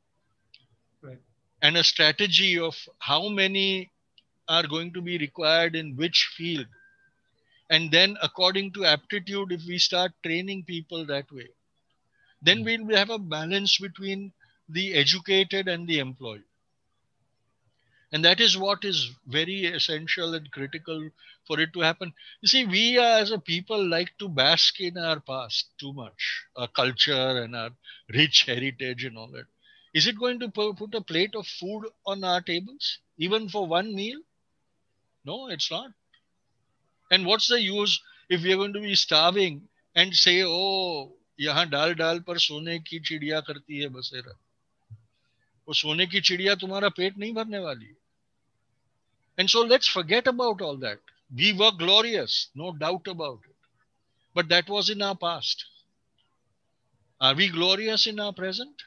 Right. And a strategy of how many are going to be required in which field. And then according to aptitude, if we start training people that way, then we'll have a balance between the educated and the employed. And that is what is very essential and critical for it to happen. You see, we as a people like to bask in our past too much, our culture and our rich heritage and all that. Is it going to put a plate of food on our tables, even for one meal? No, it's not. And what's the use if we are going to be starving and say, oh, यहाँ डाल डाल पर सोने की चिड़िया करती है बसेरा. वो सोने की चिड़िया तुम्हारा पेट नहीं भरने वाली. And so let's forget about all that. We were glorious, no doubt about it. But that was in our past. Are we glorious in our present?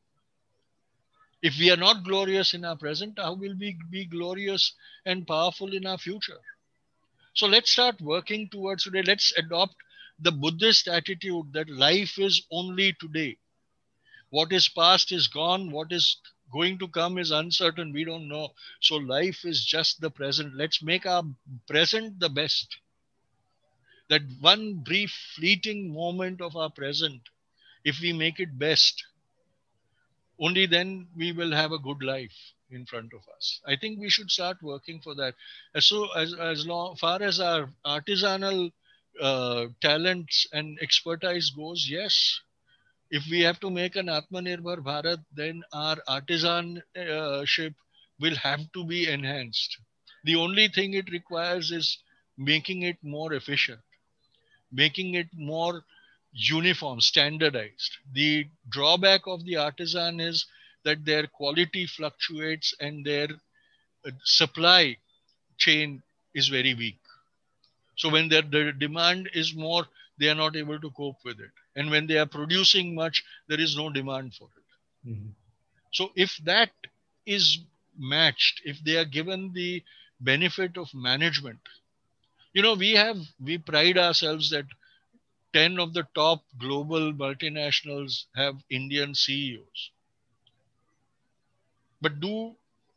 If we are not glorious in our present, how will we be glorious and powerful in our future? So let's start working towards today. Let's adopt the Buddhist attitude that life is only today. What is past is gone. What is going to come is uncertain. We don't know. So life is just the present. Let's make our present the best. That one brief fleeting moment of our present, if we make it best, only then we will have a good life in front of us. I think we should start working for that. So as, as long, far as our artisanal uh, talents and expertise goes, yes, if we have to make an Atmanirbhar Bharat, then our artisanship will have to be enhanced. The only thing it requires is making it more efficient, making it more uniform, standardized. The drawback of the artisan is that their quality fluctuates and their uh, supply chain is very weak. So when their, their demand is more, they are not able to cope with it. And when they are producing much, there is no demand for it. Mm-hmm. So if that is matched, if they are given the benefit of management, you know, we have, we pride ourselves that ten of the top global multinationals have Indian C E Os. But do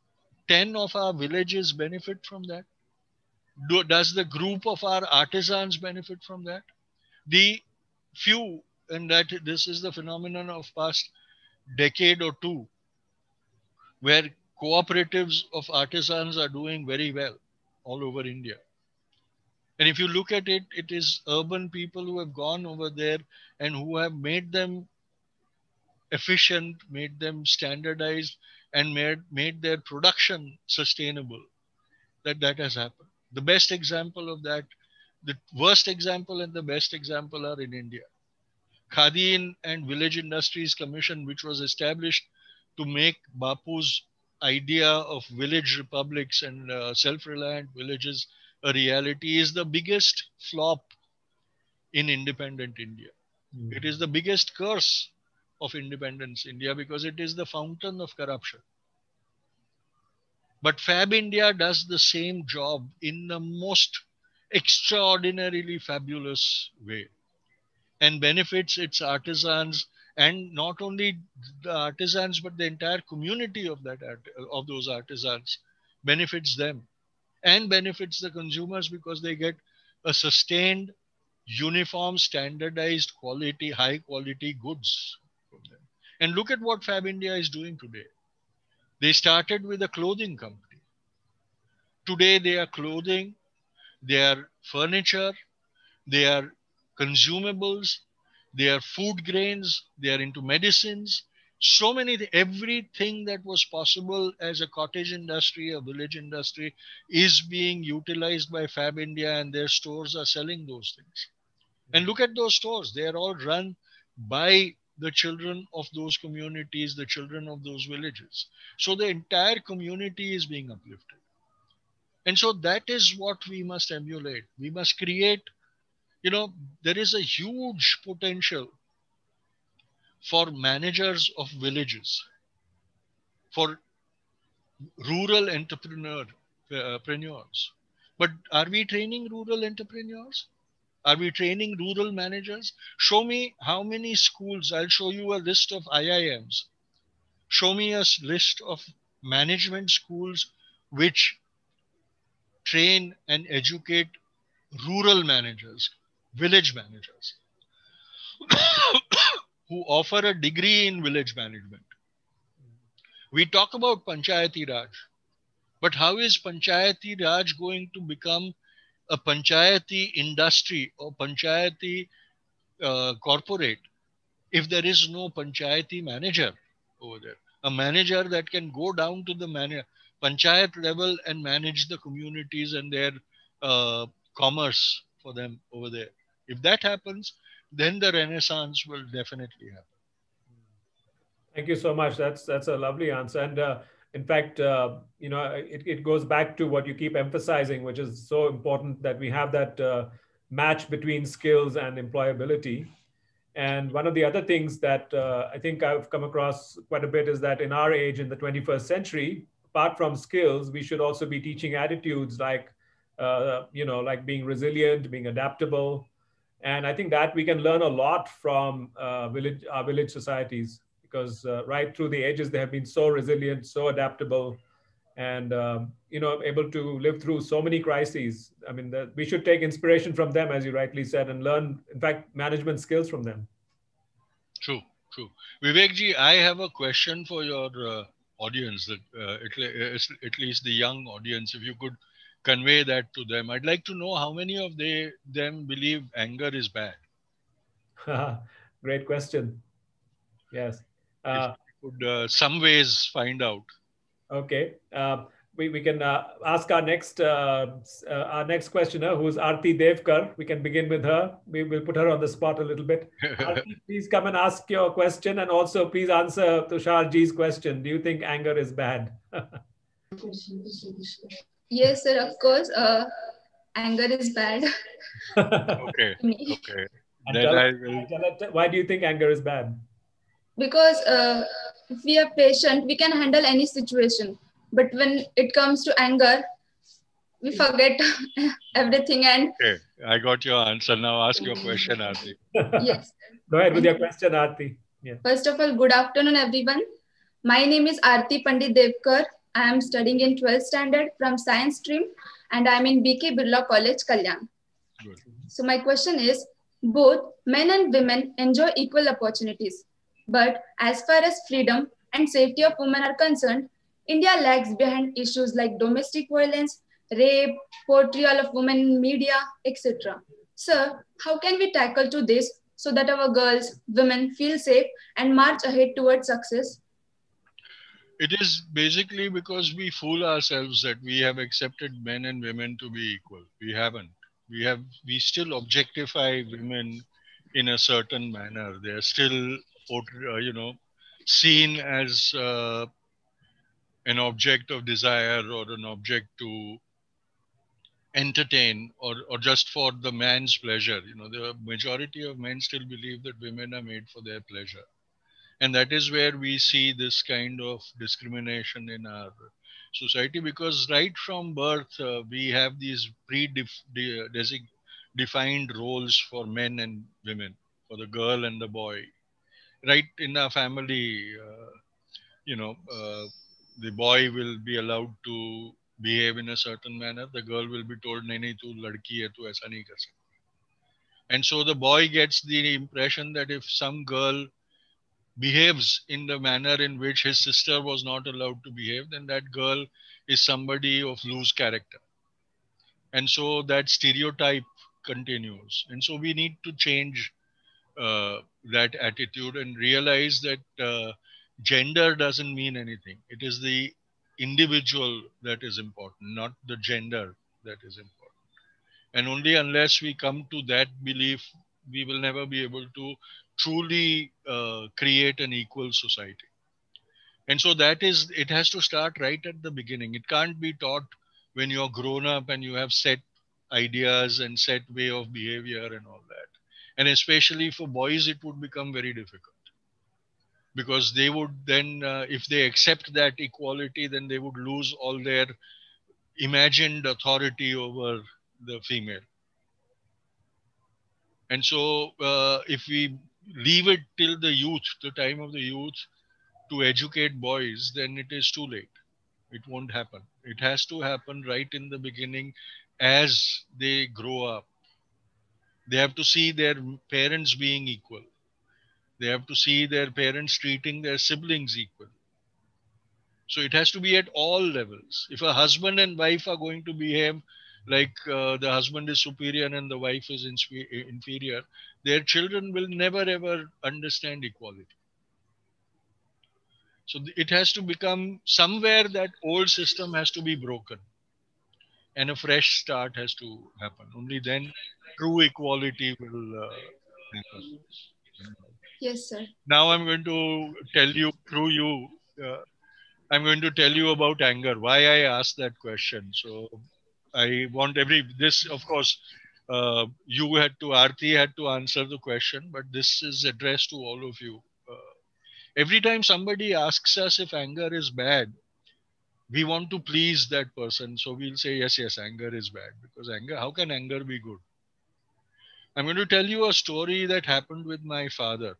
ten of our villages benefit from that? Do, does the group of our artisans benefit from that? The few, and that this is the phenomenon of past decade or two, where cooperatives of artisans are doing very well all over India. And if you look at it, it is urban people who have gone over there and who have made them efficient, made them standardized, and made, made their production sustainable. That that has happened. The best example of that, the worst example and the best example are in India. Khadi and Village Industries Commission, which was established to make Bapu's idea of village republics and uh, self-reliant villages a reality, is the biggest flop in independent India. Mm. It is the biggest curse of independence India because it is the fountain of corruption. But Fab India does the same job in the most extraordinarily fabulous way and benefits its artisans, and not only the artisans, but the entire community of that of those artisans benefits them and benefits the consumers because they get a sustained, uniform, standardized quality, high quality goods from them. And look at what Fab India is doing today. They started with a clothing company. Today they are clothing, they are furniture, they are consumables, they are food grains, they are into medicines. So many, everything that was possible as a cottage industry, a village industry, is being utilized by Fab India, and their stores are selling those things. And look at those stores. They are all run by the children of those communities, the children of those villages. So the entire community is being uplifted. And so that is what we must emulate. We must create, you know, there is a huge potential for managers of villages, for rural entrepreneur, uh, entrepreneurs. But are we training rural entrepreneurs? Are we training rural managers? Show me how many schools. I'll show you a list of I I Ms. Show me a list of management schools which train and educate rural managers, village managers, who offer a degree in village management. We talk about Panchayati Raj, but how is Panchayati Raj going to become a Panchayati industry or Panchayati uh, corporate if there is no Panchayati manager over there? A manager that can go down to the man- Panchayat level and manage the communities and their uh, commerce for them over there. If that happens, then the renaissance will definitely happen. Thank you so much. That's that's a lovely answer. And uh, in fact, uh, you know, it, it goes back to what you keep emphasizing, which is so important, that we have that uh, match between skills and employability. And one of the other things that uh, I think I've come across quite a bit is that in our age, in the twenty-first century, apart from skills, we should also be teaching attitudes like, uh, you know, like being resilient, being adaptable. And I think that we can learn a lot from uh, village, our village societies, because uh, right through the ages, they have been so resilient, so adaptable, and, um, you know, able to live through so many crises. I mean, the, we should take inspiration from them, as you rightly said, and learn, in fact, management skills from them. True, true. Vivekji, I have a question for your uh, audience, that uh, at, at least the young audience, if you could convey that to them. I'd like to know how many of they them believe anger is bad. Great question. Yes. Uh, if you could uh, some ways find out. Okay. Uh, we, we can uh, ask our next uh, uh, our next questioner, who's Aarti Devkar. We can begin with her. We will put her on the spot a little bit. Aarti, please come and ask your question, and also please answer Tusharji's question. Do you think anger is bad? Yes, sir, of course. Uh, anger is bad. Okay. Okay. Then tell, I will... tell, why do you think anger is bad? Because uh, if we are patient, we can handle any situation. But when it comes to anger, we forget everything. And okay, I got your answer. Now ask your question, Aarti. Yes. Go ahead with your question, Aarti. Yeah. First of all, good afternoon, everyone. My name is Aarti Pandit Devkar. I am studying in twelfth standard from science stream, and I'm in B K Birla College, Kalyan. Good. So my question is, both men and women enjoy equal opportunities, but as far as freedom and safety of women are concerned, India lags behind issues like domestic violence, rape, portrayal of women in media, et cetera. Sir, how can we tackle to this so that our girls, women feel safe and march ahead towards success? It is basically because we fool ourselves that we have accepted men and women to be equal. We haven't. We have. We still objectify women in a certain manner. They are still, uh, you know, seen as uh, an object of desire or an object to entertain, or, or just for the man's pleasure. You know, the majority of men still believe that women are made for their pleasure. And that is where we see this kind of discrimination in our society, because right from birth, uh, we have these pre-defined roles for men and women, for the girl and the boy. Right in our family, uh, you know, uh, the boy will be allowed to behave in a certain manner. The girl will be told, nahi, nahi, tu ladki hai, tu aisa nahi kar sakti. And so the boy gets the impression that if some girl behaves in the manner in which his sister was not allowed to behave, then that girl is somebody of loose character. And so that stereotype continues. And so we need to change uh, that attitude and realize that uh, gender doesn't mean anything. It is the individual that is important, not the gender that is important. And only unless we come to that belief, we will never be able to truly uh, create an equal society. And so that is, it has to start right at the beginning. It can't be taught when you're grown up and you have set ideas and set way of behavior and all that. And especially for boys, it would become very difficult, because they would then, uh, if they accept that equality, then they would lose all their imagined authority over the female. And so uh, if we leave it till the youth, the time of the youth, to educate boys, then it is too late. It won't happen. It has to happen right in the beginning as they grow up. They have to see their parents being equal. They have to see their parents treating their siblings equal. So it has to be at all levels. If a husband and wife are going to behave like uh, the husband is superior and the wife is inferior, their children will never ever understand equality. So it has to become somewhere that old system has to be broken and a fresh start has to happen. Only then true equality will uh, happen. Yes, sir. Now I'm going to tell you, through you, uh, I'm going to tell you about anger, why I asked that question. So I want every, this of course, uh, you had to, Aarti had to answer the question, but this is addressed to all of you. Uh, every time somebody asks us if anger is bad, we want to please that person. So we'll say, yes, yes, anger is bad, because anger, how can anger be good? I'm going to tell you a story that happened with my father.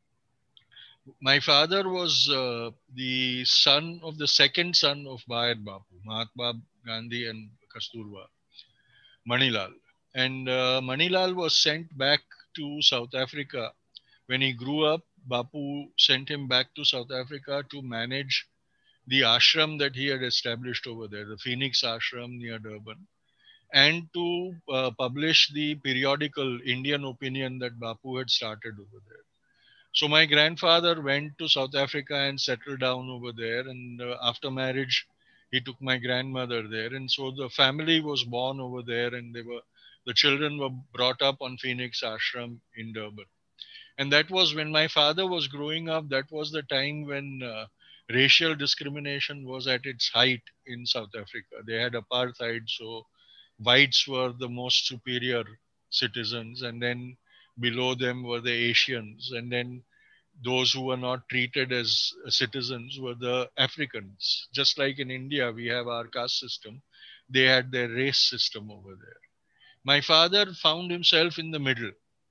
My father was uh, the son of the second son of Bhayat Bapu, Mahatma Gandhi and Kasturba, Manilal. And uh, Manilal was sent back to South Africa. When he grew up, Bapu sent him back to South Africa to manage the ashram that he had established over there, the Phoenix Ashram near Durban, and to uh, publish the periodical Indian Opinion that Bapu had started over there. So my grandfather went to South Africa and settled down over there. And uh, after marriage, he took my grandmother there. And so the family was born over there, and they were, the children were brought up on Phoenix Ashram in Durban. And that was when my father was growing up. That was the time when uh, racial discrimination was at its height in South Africa. They had apartheid, so whites were the most superior citizens, and then below them were the Asians, and then those who were not treated as citizens were the Africans. Just like in India, we have our caste system, they had their race system over there. My father found himself in the middle.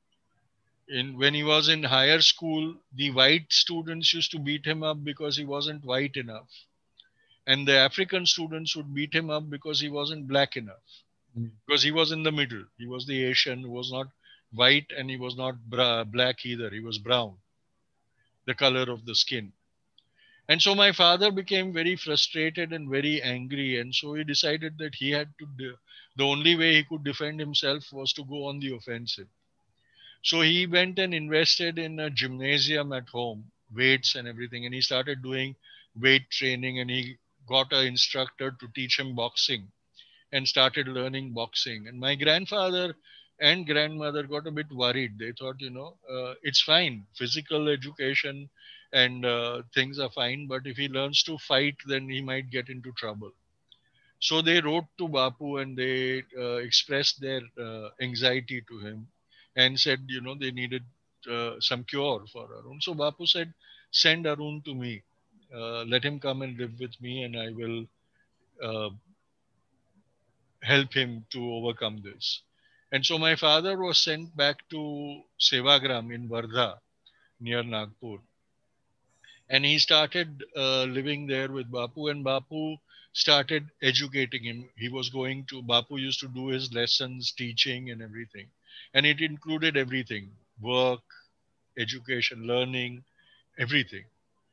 In, when he was in higher school, the white students used to beat him up because he wasn't white enough. And the African students would beat him up because he wasn't black enough. Mm. Because he was in the middle. He was the Asian who was not white, and he was not bra- black either. He was brown, the color of the skin. And so my father became very frustrated and very angry. And so he decided that he had to, de- the only way he could defend himself was to go on the offensive. So he went and invested in a gymnasium at home, weights and everything. And he started doing weight training, and he got an instructor to teach him boxing and started learning boxing. And my grandfather and grandmother got a bit worried. They thought, you know, uh, it's fine, physical education and uh, things are fine, but if he learns to fight, then he might get into trouble. So they wrote to Bapu and they uh, expressed their uh, anxiety to him and said, you know, they needed uh, some cure for Arun. So Bapu said, send Arun to me. Uh, let him come and live with me, and I will uh, help him to overcome this. And so my father was sent back to Sevagram in Wardha, near Nagpur. And he started uh, living there with Bapu, and Bapu started educating him. He was going to, Bapu used to do his lessons, teaching and everything. And it included everything, work, education, learning, everything.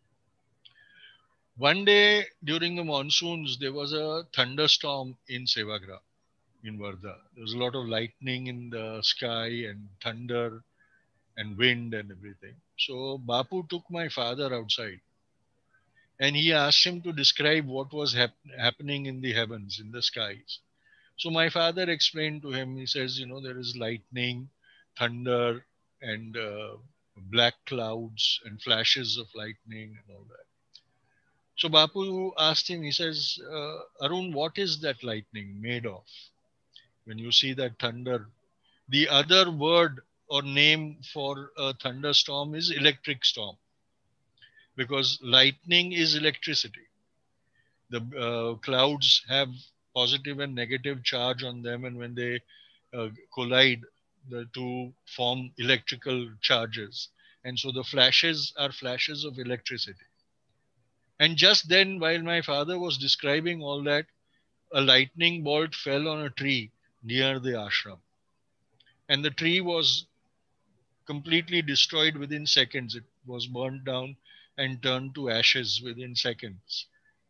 One day during the monsoons, there was a thunderstorm in Sevagram, in Wardha. There was a lot of lightning in the sky and thunder and wind and everything. So Bapu took my father outside and he asked him to describe what was hap- happening in the heavens, in the skies. So my father explained to him, he says, you know, there is lightning, thunder, and uh, black clouds and flashes of lightning and all that. So Bapu asked him, he says, uh, Arun, what is that lightning made of? When you see that thunder, the other word or name for a thunderstorm is electric storm, because lightning is electricity. The uh, clouds have positive and negative charge on them, and when they uh, collide, the two form electrical charges. And so the flashes are flashes of electricity. And just then, while my father was describing all that, a lightning bolt fell on a tree near the ashram. And the tree was completely destroyed within seconds. It was burnt down and turned to ashes within seconds.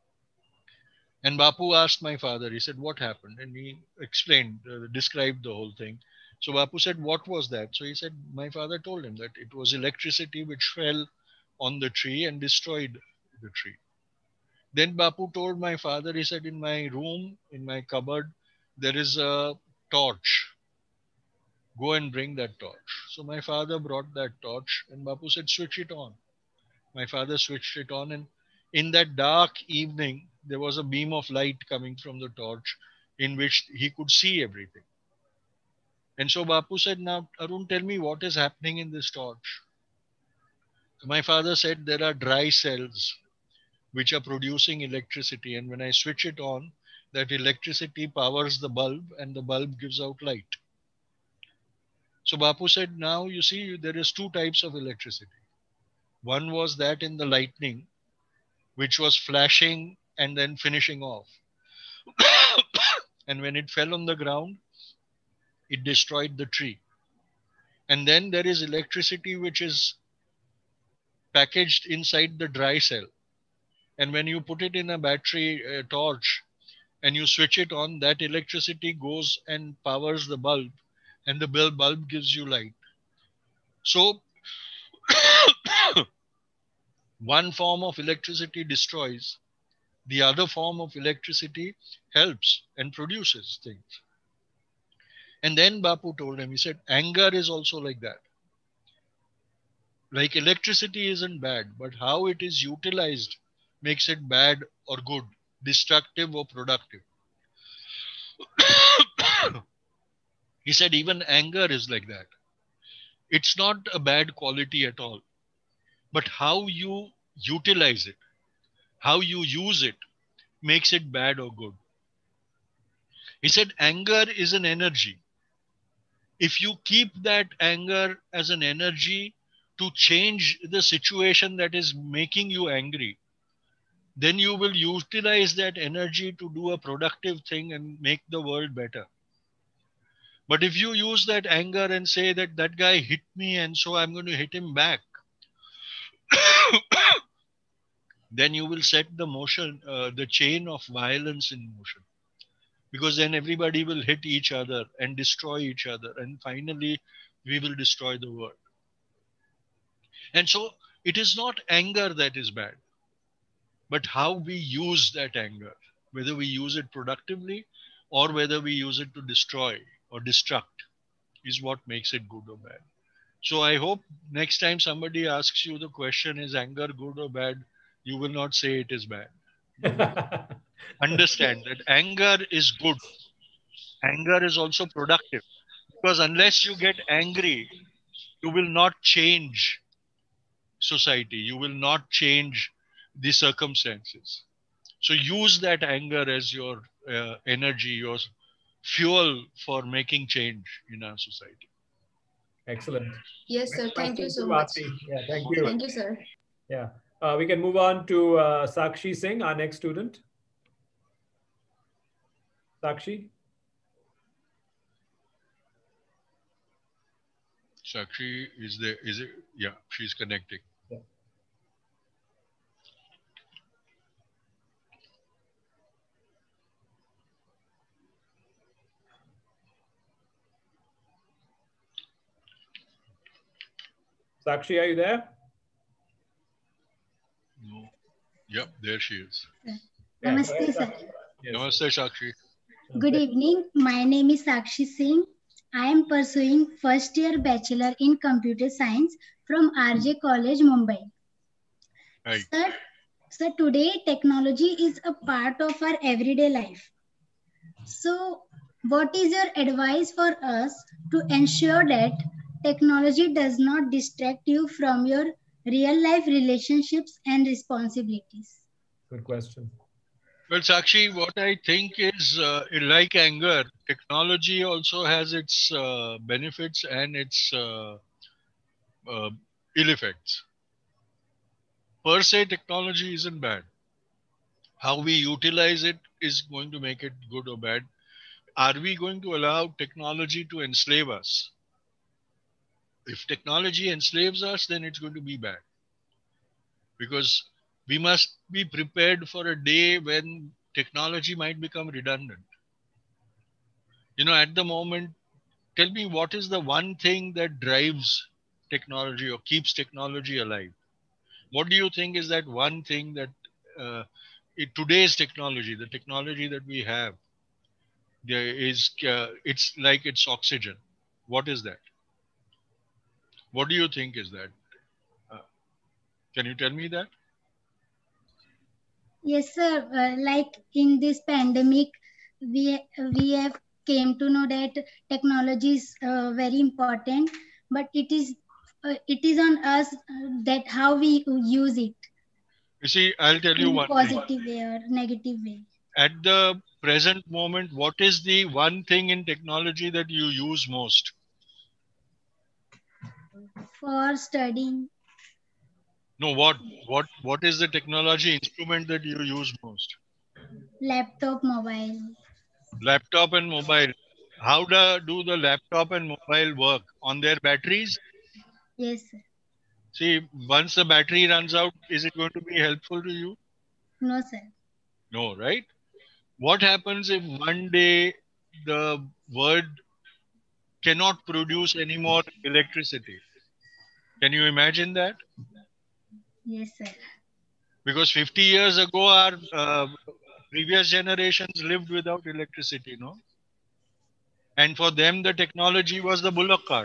And Bapu asked my father, he said, what happened? And he explained, uh, described the whole thing. So Bapu said, what was that? So he said, my father told him that it was electricity which fell on the tree and destroyed the tree. Then Bapu told my father, he said, in my room, in my cupboard, there is a torch. Go and bring that torch. So my father brought that torch and Bapu said, switch it on. My father switched it on, and in that dark evening, there was a beam of light coming from the torch in which he could see everything. And so Bapu said, now, Arun, tell me what is happening in this torch. So my father said, there are dry cells which are producing electricity. And when I switch it on, that electricity powers the bulb and the bulb gives out light. So Bapu said, now you see, there is two types of electricity. One was that in the lightning, which was flashing and then finishing off. And when it fell on the ground, it destroyed the tree. And then there is electricity which is packaged inside the dry cell. And when you put it in a battery uh, torch and you switch it on, that electricity goes and powers the bulb, and the bulb gives you light. So one form of electricity destroys, the other form of electricity helps and produces things. And then Bapu told him, he said, anger is also like that. Like electricity isn't bad, but how it is utilized makes it bad or good, destructive or productive. He said, even anger is like that. It's not a bad quality at all, but how you utilize it, how you use it, makes it bad or good. He said, anger is an energy. If you keep that anger as an energy to change the situation that is making you angry, then you will utilize that energy to do a productive thing and make the world better. But if you use that anger and say that that guy hit me and so I'm going to hit him back, then you will set the motion, uh, the chain of violence in motion. Because then everybody will hit each other and destroy each other. And finally, we will destroy the world. And so it is not anger that is bad, but how we use that anger, whether we use it productively or whether we use it to destroy or destruct, is what makes it good or bad. So I hope next time somebody asks you the question, is anger good or bad, you will not say it is bad. Understand that anger is good. Anger is also productive, because unless you get angry, you will not change society. You will not change the circumstances. So use that anger as your uh, energy, your fuel for making change in our society. Excellent. Yes, sir. Next Thank you question so to much. Aarti. Yeah, thank you. Thank you, sir. Yeah. Uh, we can move on to uh, Sakshi Singh, our next student. Sakshi? Sakshi is there? Is it? Yeah, she's connecting. Yeah. Sakshi, are you there? No. Yep, there she is. Yeah, Namaste, sir. Yes. Namaste, Sakshi. Good evening. My name is Sakshi Singh. I am pursuing first year bachelor in computer science from R J College, Mumbai. Hi. Sir, sir, today technology is a part of our everyday life. So, what is your advice for us to ensure that technology does not distract you from your real life relationships and responsibilities? Good question. Well, Sakshi, what I think is uh, like anger, technology also has its uh, benefits and its uh, uh, ill effects. Per se, technology isn't bad. How we utilize it is going to make it good or bad. Are we going to allow technology to enslave us? If technology enslaves us, then it's going to be bad. Because we must be prepared for a day when technology might become redundant. You know, at the moment, tell me what is the one thing that drives technology or keeps technology alive? What do you think is that one thing that uh, it, today's technology, the technology that we have, there is uh, it's like it's oxygen. What is that? What do you think is that? Uh, can you tell me that? Yes, sir. Uh, like in this pandemic, we we have came to know that technology is uh, very important, but it is uh, it is on us uh, that how we use it. You see, I'll tell you In one positive thing. way or negative way. At the present moment, what is the one thing in technology that you use most? For studying. No, what what what is the technology instrument that you use most? Laptop, mobile. Laptop and mobile. How do, do the laptop and mobile work? On their batteries? Yes, sir. See, once the battery runs out, is it going to be helpful to you? No, sir. No, right? What happens if one day the world cannot produce any more electricity? Can you imagine that? Yes, sir. Because fifty years ago, our uh, previous generations lived without electricity, no? And for them, the technology was the bullock cart,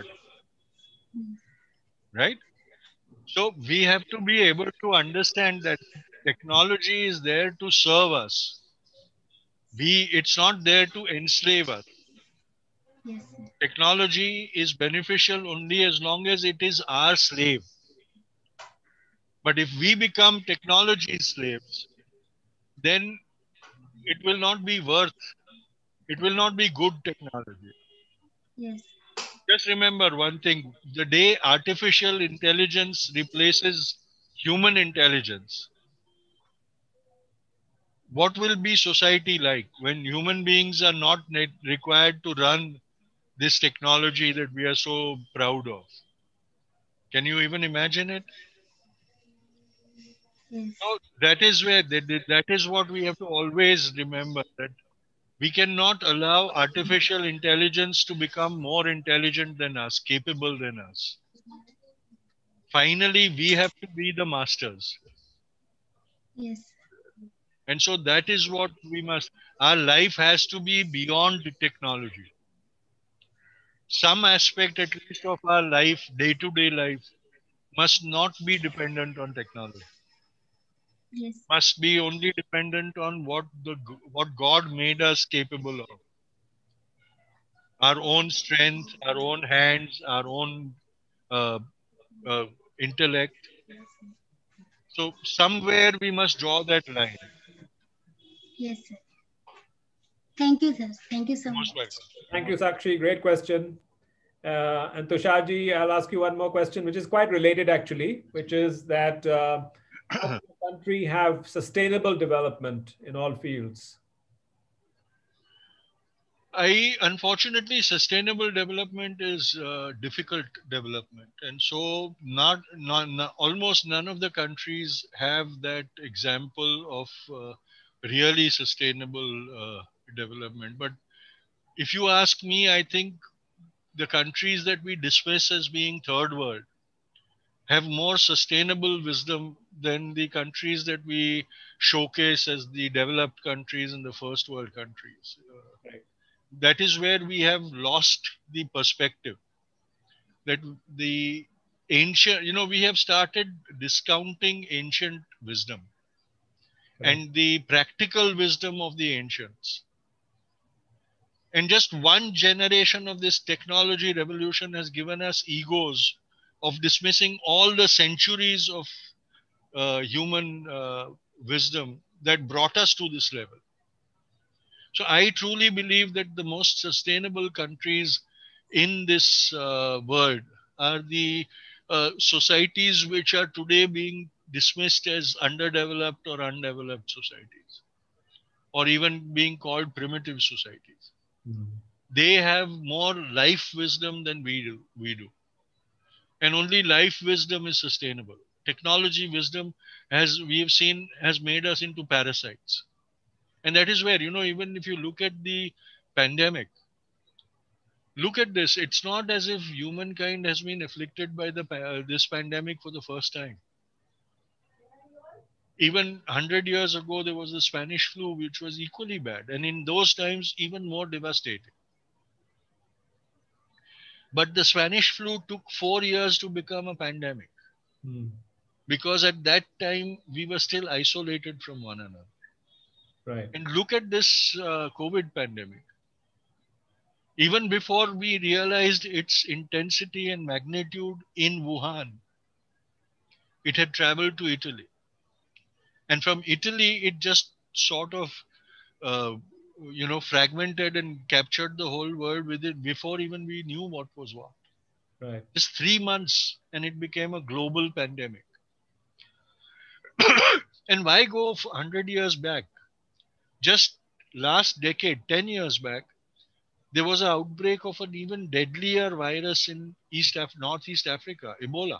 right? So we have to be able to understand that technology is there to serve us. We, it's not there to enslave us. Yes, sir. Technology is beneficial only as long as it is our slave. But if we become technology slaves, then it will not be worth, it will not be good technology. Yes. Just remember one thing, the day artificial intelligence replaces human intelligence, what will be society like when human beings are not required to run this technology that we are so proud of? Can you even imagine it? Yes. So that is where that, that is what we have to always remember, that we cannot allow artificial intelligence to become more intelligent than us, capable than us. Finally, we have to be the masters. Yes. And so that is what we must, our life has to be beyond the technology. Some aspect, at least, of our life, day-to-day life, must not be dependent on technology. Yes. Must be only dependent on what the what God made us capable of. Our own strength, our own hands, our own uh, uh, intellect. So somewhere we must draw that line. Yes, sir. Thank you, sir. Thank you so Most much. welcome. Thank you, Sakshi. Great question. Uh, and Tusharji, I'll ask you one more question, which is quite related actually, which is that uh, how does the country have sustainable development in all fields? I unfortunately, sustainable development is uh, difficult development, and so not, not, not almost none of the countries have that example of uh, really sustainable uh, development. But if you ask me, I think the countries that we dismiss as being third world have more sustainable wisdom than the countries that we showcase as the developed countries and the first world countries. Uh, Right. That is where we have lost the perspective that the ancient, you know, we have started discounting ancient wisdom Right. and the practical wisdom of the ancients. And just one generation of this technology revolution has given us egos of dismissing all the centuries of uh, human uh, wisdom that brought us to this level. So I truly believe that the most sustainable countries in this uh, world are the uh, societies which are today being dismissed as underdeveloped or undeveloped societies, or even being called primitive societies. Mm. They have more life wisdom than we do. We do, and only life wisdom is sustainable. Technology wisdom, as we have seen, has made us into parasites. And that is where, you know, even if you look at the pandemic, look at this. It's not as if humankind has been afflicted by the uh, this pandemic for the first time. Even one hundred years ago, there was the Spanish flu, which was equally bad. And in those times, even more devastating. But the Spanish flu took four years to become a pandemic. Mm. Because at that time, we were still isolated from one another. Right. And look at this uh, COVID pandemic. Even before we realized its intensity and magnitude in Wuhan, it had traveled to Italy. And from Italy, it just sort of, uh, you know, fragmented and captured the whole world with it before even we knew what was what. Right. Just three months and it became a global pandemic. And why go one hundred years back? Just last decade, ten years back, there was an outbreak of an even deadlier virus in East Af- Northeast Africa, Ebola.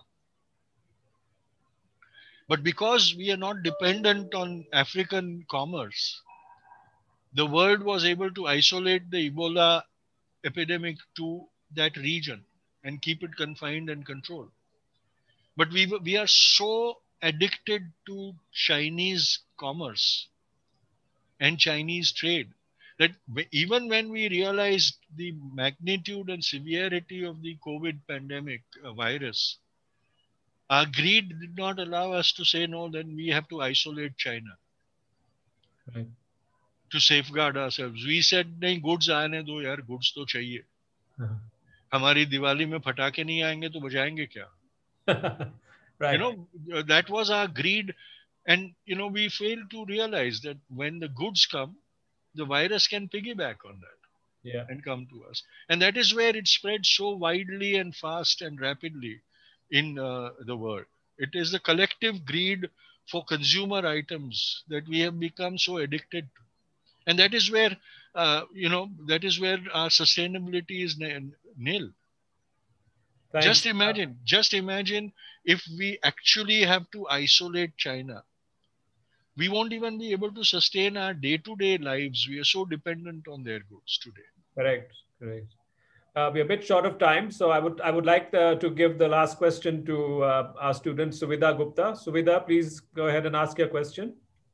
But because we are not dependent on African commerce, the world was able to isolate the Ebola epidemic to that region and keep it confined and controlled. But we, we are so addicted to Chinese commerce and Chinese trade that even when we realized the magnitude and severity of the COVID pandemic uh, virus, our greed did not allow us to say no, then we have to isolate China. Right. To safeguard ourselves. We said, नहीं goods आने दो यार, goods तो चाहिए. Uh-huh. हमारी दिवाली में फटाके नहीं आएंगे तो बजाएंगे क्या? Right. You know, that was our greed. And, you know, we failed to realize that when the goods come, the virus can piggyback on that. Yeah. And come to us. And that is where it spread so widely and fast and rapidly in uh, the world. It is the collective greed for consumer items that we have become so addicted to. And that is where, uh, you know, that is where our sustainability is nil. Thanks. Just imagine, just imagine if we actually have to isolate China. We won't even be able to sustain our day-to-day lives. We are so dependent on their goods today. Correct, correct. Uh, we're a bit short of time, so I would I would like the, to give the last question to uh, our student Suvidha Gupta. Suvidha, please go ahead and ask your question.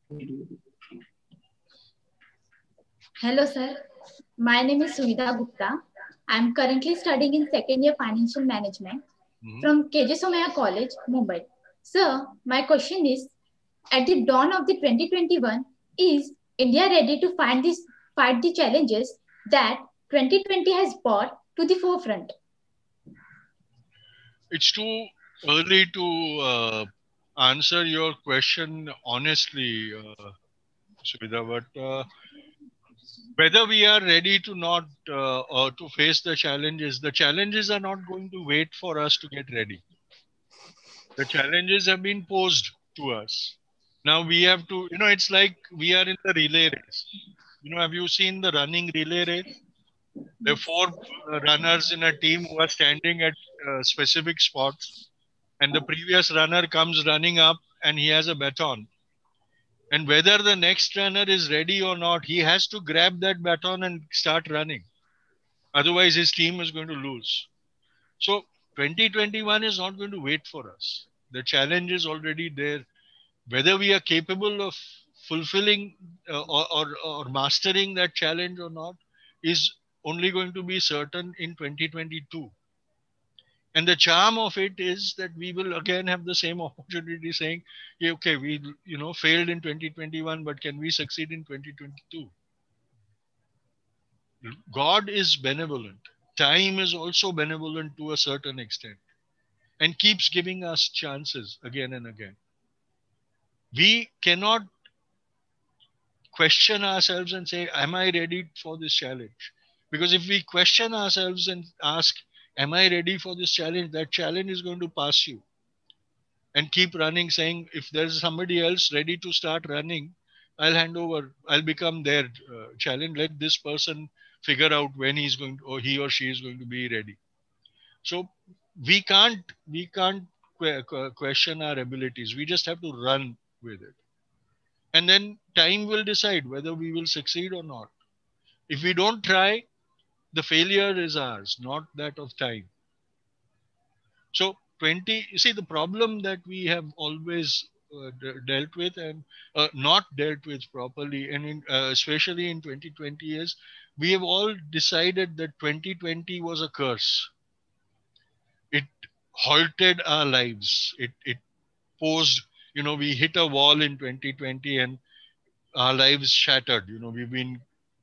Hello, sir. My name is Suvidha Gupta. I'm currently studying in second year financial management mm-hmm. from K J Somaiya College, Mumbai. Sir, my question is, at the dawn of the twenty twenty-one, is India ready to find this, fight the challenges that twenty twenty has brought to the forefront? It's too early to uh, answer your question honestly, uh, Suvidha, but uh, whether we are ready to not uh, or to face the challenges, the challenges are not going to wait for us to get ready. The challenges have been posed to us. Now we have to, you know, it's like we are in the relay race. You know, have you seen the running relay race? There are four uh, runners in a team who are standing at uh, specific spots, and the previous runner comes running up and he has a baton. And whether the next runner is ready or not, he has to grab that baton and start running. Otherwise, his team is going to lose. So twenty twenty-one is not going to wait for us. The challenge is already there. Whether we are capable of fulfilling uh, or, or, or mastering that challenge or not is only going to be certain in twenty twenty-two. And the charm of it is that we will again have the same opportunity saying, yeah, okay, we you know failed in twenty twenty-one, but can we succeed in twenty twenty-two? God is benevolent. Time is also benevolent to a certain extent and keeps giving us chances again and again. We cannot question ourselves and say, am I ready for this challenge? Because if we question ourselves and ask, am I ready for this challenge? That challenge is going to pass you. And keep running, saying, if there's somebody else ready to start running, I'll hand over, I'll become their uh, challenge. Let this person figure out when he's going to, or he or she is going to be ready. So we can't, we can't que- question our abilities. We just have to run with it. And then time will decide whether we will succeed or not. If we don't try, the failure is ours, not that of time. So twenty, you see, the problem that we have always uh, de- dealt with and uh, not dealt with properly, and in, uh, especially in twenty twenty is, we have all decided that twenty twenty was a curse. It halted our lives. It, it posed, you know, we hit a wall in twenty twenty and our lives shattered. You know, we've been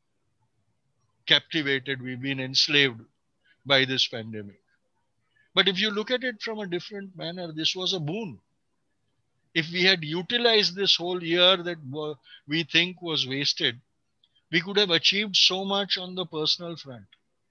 captivated, we've been enslaved by this pandemic. But if you look at it from a different manner, this was a boon. If we had utilized this whole year that we think was wasted, we could have achieved so much on the personal front.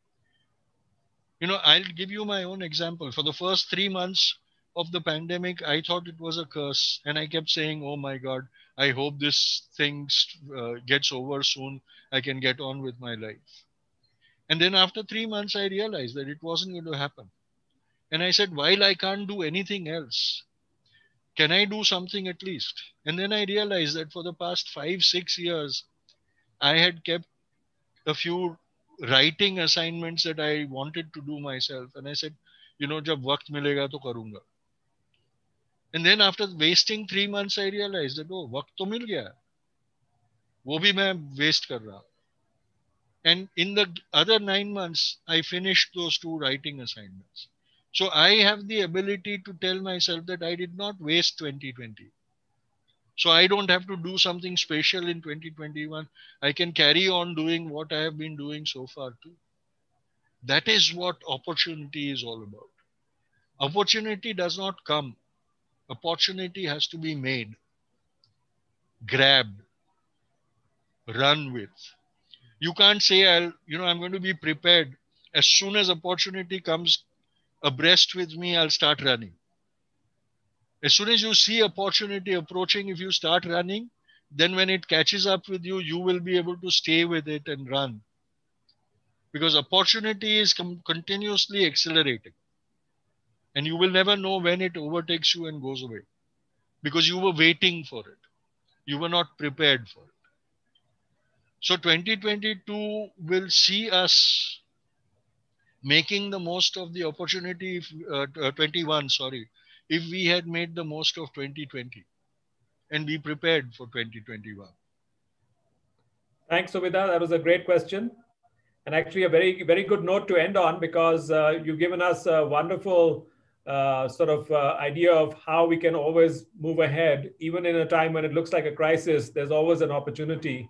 You know, I'll give you my own example. For the first three months of the pandemic, I thought it was a curse. And I kept saying, oh my God, I hope this thing uh, gets over soon. I can get on with my life. And then after three months, I realized that it wasn't going to happen. And I said, while I can't do anything else, can I do something at least? And then I realized that for the past five, six years, I had kept a few writing assignments that I wanted to do myself. And I said, you know, jab waqt milega to karunga. And then after wasting three months, I realized that, oh, waqt to mil gaya. Wo bhi main waste kar raha. And in the other nine months, I finished those two writing assignments. So I have the ability to tell myself that I did not waste twenty twenty. So I don't have to do something special in twenty twenty-one. I can carry on doing what I have been doing so far too. That is what opportunity is all about. Opportunity does not come. Opportunity has to be made, grabbed, run with. You can't say, I'll, you know, I'm going to be prepared. As soon as opportunity comes abreast with me, I'll start running. As soon as you see opportunity approaching, if you start running, then when it catches up with you, you will be able to stay with it and run. Because opportunity is continuously accelerating. And you will never know when it overtakes you and goes away. Because you were waiting for it. You were not prepared for it. So twenty twenty-two will see us making the most of the opportunity, if, uh, twenty-one, sorry, if we had made the most of twenty twenty and be prepared for twenty twenty-one. Thanks, Sumita. That was a great question. And actually a very, very good note to end on, because uh, you've given us a wonderful uh, sort of uh, idea of how we can always move ahead. Even in a time when it looks like a crisis, there's always an opportunity,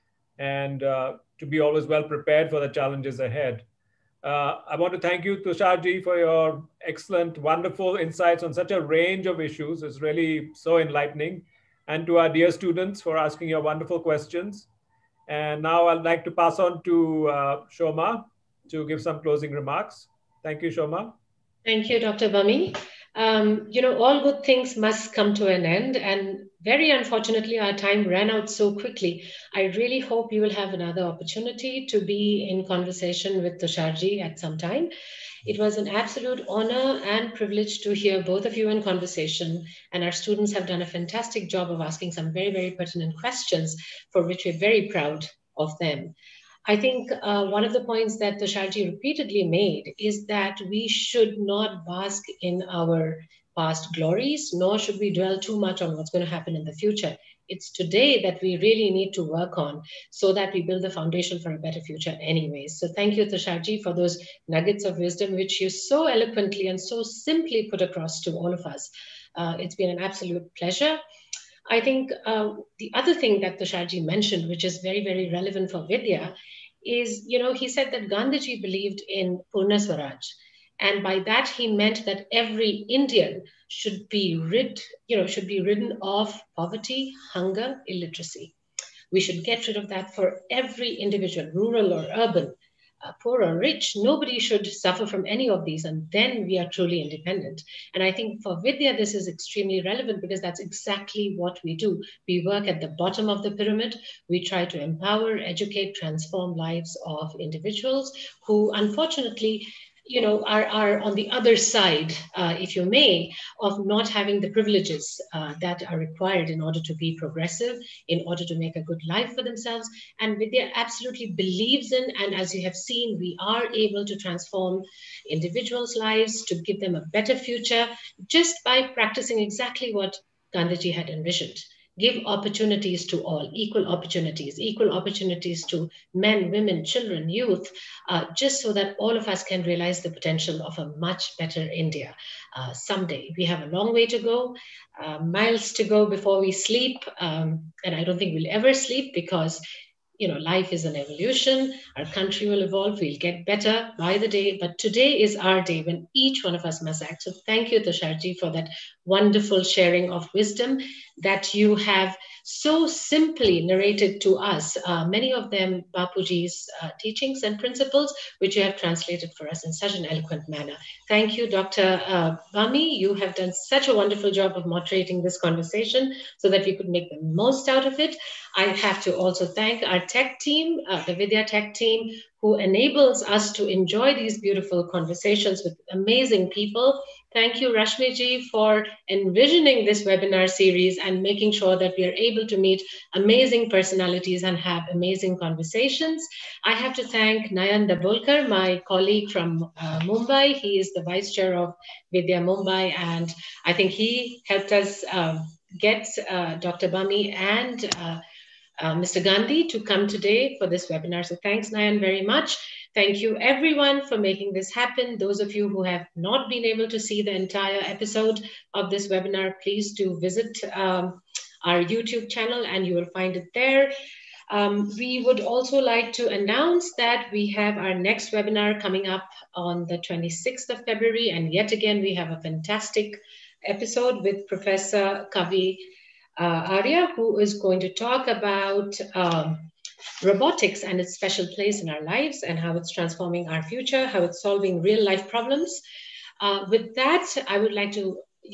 and uh, to be always well prepared for the challenges ahead. Uh, I want to thank you, Tusharji, for your excellent, wonderful insights on such a range of issues. It's really so enlightening. And to our dear students for asking your wonderful questions. And now I'd like to pass on to uh, Shoma to give some closing remarks. Thank you, Shoma. Thank you, Doctor Bami. Um, you know, all good things must come to an end. And very unfortunately, our time ran out so quickly. I really hope you will have another opportunity to be in conversation with Tusharji at some time. It was an absolute honor and privilege to hear both of you in conversation. And our students have done a fantastic job of asking some very, very pertinent questions, for which we're very proud of them. I think uh, one of the points that Tusharji repeatedly made is that we should not bask in our past glories, nor should we dwell too much on what's going to happen in the future. It's today that we really need to work on, so that we build the foundation for a better future anyways. So thank you, Tusharji, for those nuggets of wisdom, which you so eloquently and so simply put across to all of us. Uh, it's been an absolute pleasure. I think uh, the other thing that Tusharji mentioned, which is very, very relevant for Vidya, is, you know, he said that Gandhiji believed in Purna Swaraj. And by that, he meant that every Indian should be rid, you know, should be ridden of poverty, hunger, illiteracy. We should get rid of that for every individual, rural or urban, uh, poor or rich. Nobody should suffer from any of these, and then we are truly independent. And I think for Vidya, this is extremely relevant, because that's exactly what we do. We work at the bottom of the pyramid. We try to empower, educate, transform lives of individuals who, unfortunately, you know, are, are on the other side, uh, if you may, of not having the privileges uh, that are required in order to be progressive, in order to make a good life for themselves. And Vidya absolutely believes in, and as you have seen, we are able to transform individuals' lives, to give them a better future, just by practicing exactly what Gandhiji had envisioned. Give opportunities to all, equal opportunities, equal opportunities to men, women, children, youth, uh, just so that all of us can realize the potential of a much better India uh, someday. We have a long way to go, uh, miles to go before we sleep. Um, and I don't think we'll ever sleep, because you know, life is an evolution. Our country will evolve. We'll get better by the day. But today is our day when each one of us must act. So thank you, Tusharji, for that wonderful sharing of wisdom that you have so simply narrated to us. Uh, many of them Bapuji's uh, teachings and principles, which you have translated for us in such an eloquent manner. Thank you, Doctor Uh, Bami. You have done such a wonderful job of moderating this conversation so that we could make the most out of it. I have to also thank our tech team, uh, the Vidya tech team, who enables us to enjoy these beautiful conversations with amazing people. Thank you, Rashmiji, for envisioning this webinar series and making sure that we are able to meet amazing personalities and have amazing conversations. I have to thank Nayan Dabholkar, my colleague from uh, Mumbai. He is the vice chair of Vidya Mumbai, and I think he helped us uh, get uh, Doctor Bami and uh, Uh, Mister Gandhi to come today for this webinar. So thanks, Nayan, very much. Thank you, everyone, for making this happen. Those of you who have not been able to see the entire episode of this webinar, please do visit um, our YouTube channel and you will find it there. Um, we would also like to announce that we have our next webinar coming up on the twenty-sixth of February. And yet again, we have a fantastic episode with Professor Kavi Uh, Arya, who is going to talk about um, robotics and its special place in our lives and how it's transforming our future, how it's solving real life problems. Uh, with that, I would like to, you know,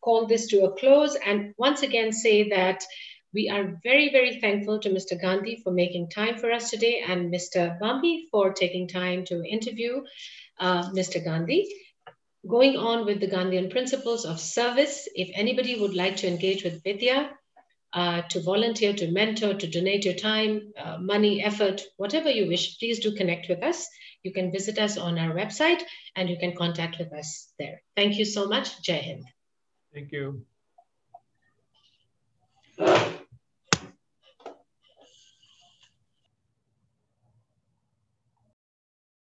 call this to a close and once again say that we are very, very thankful to Mister Gandhi for making time for us today and Mister Bambi for taking time to interview uh, Mister Gandhi. Going on with the Gandhian principles of service, if anybody would like to engage with Vidya, uh, to volunteer, to mentor, to donate your time, uh, money, effort, whatever you wish, please do connect with us. You can visit us on our website and you can contact with us there. Thank you so much. Jai Hind. Thank you.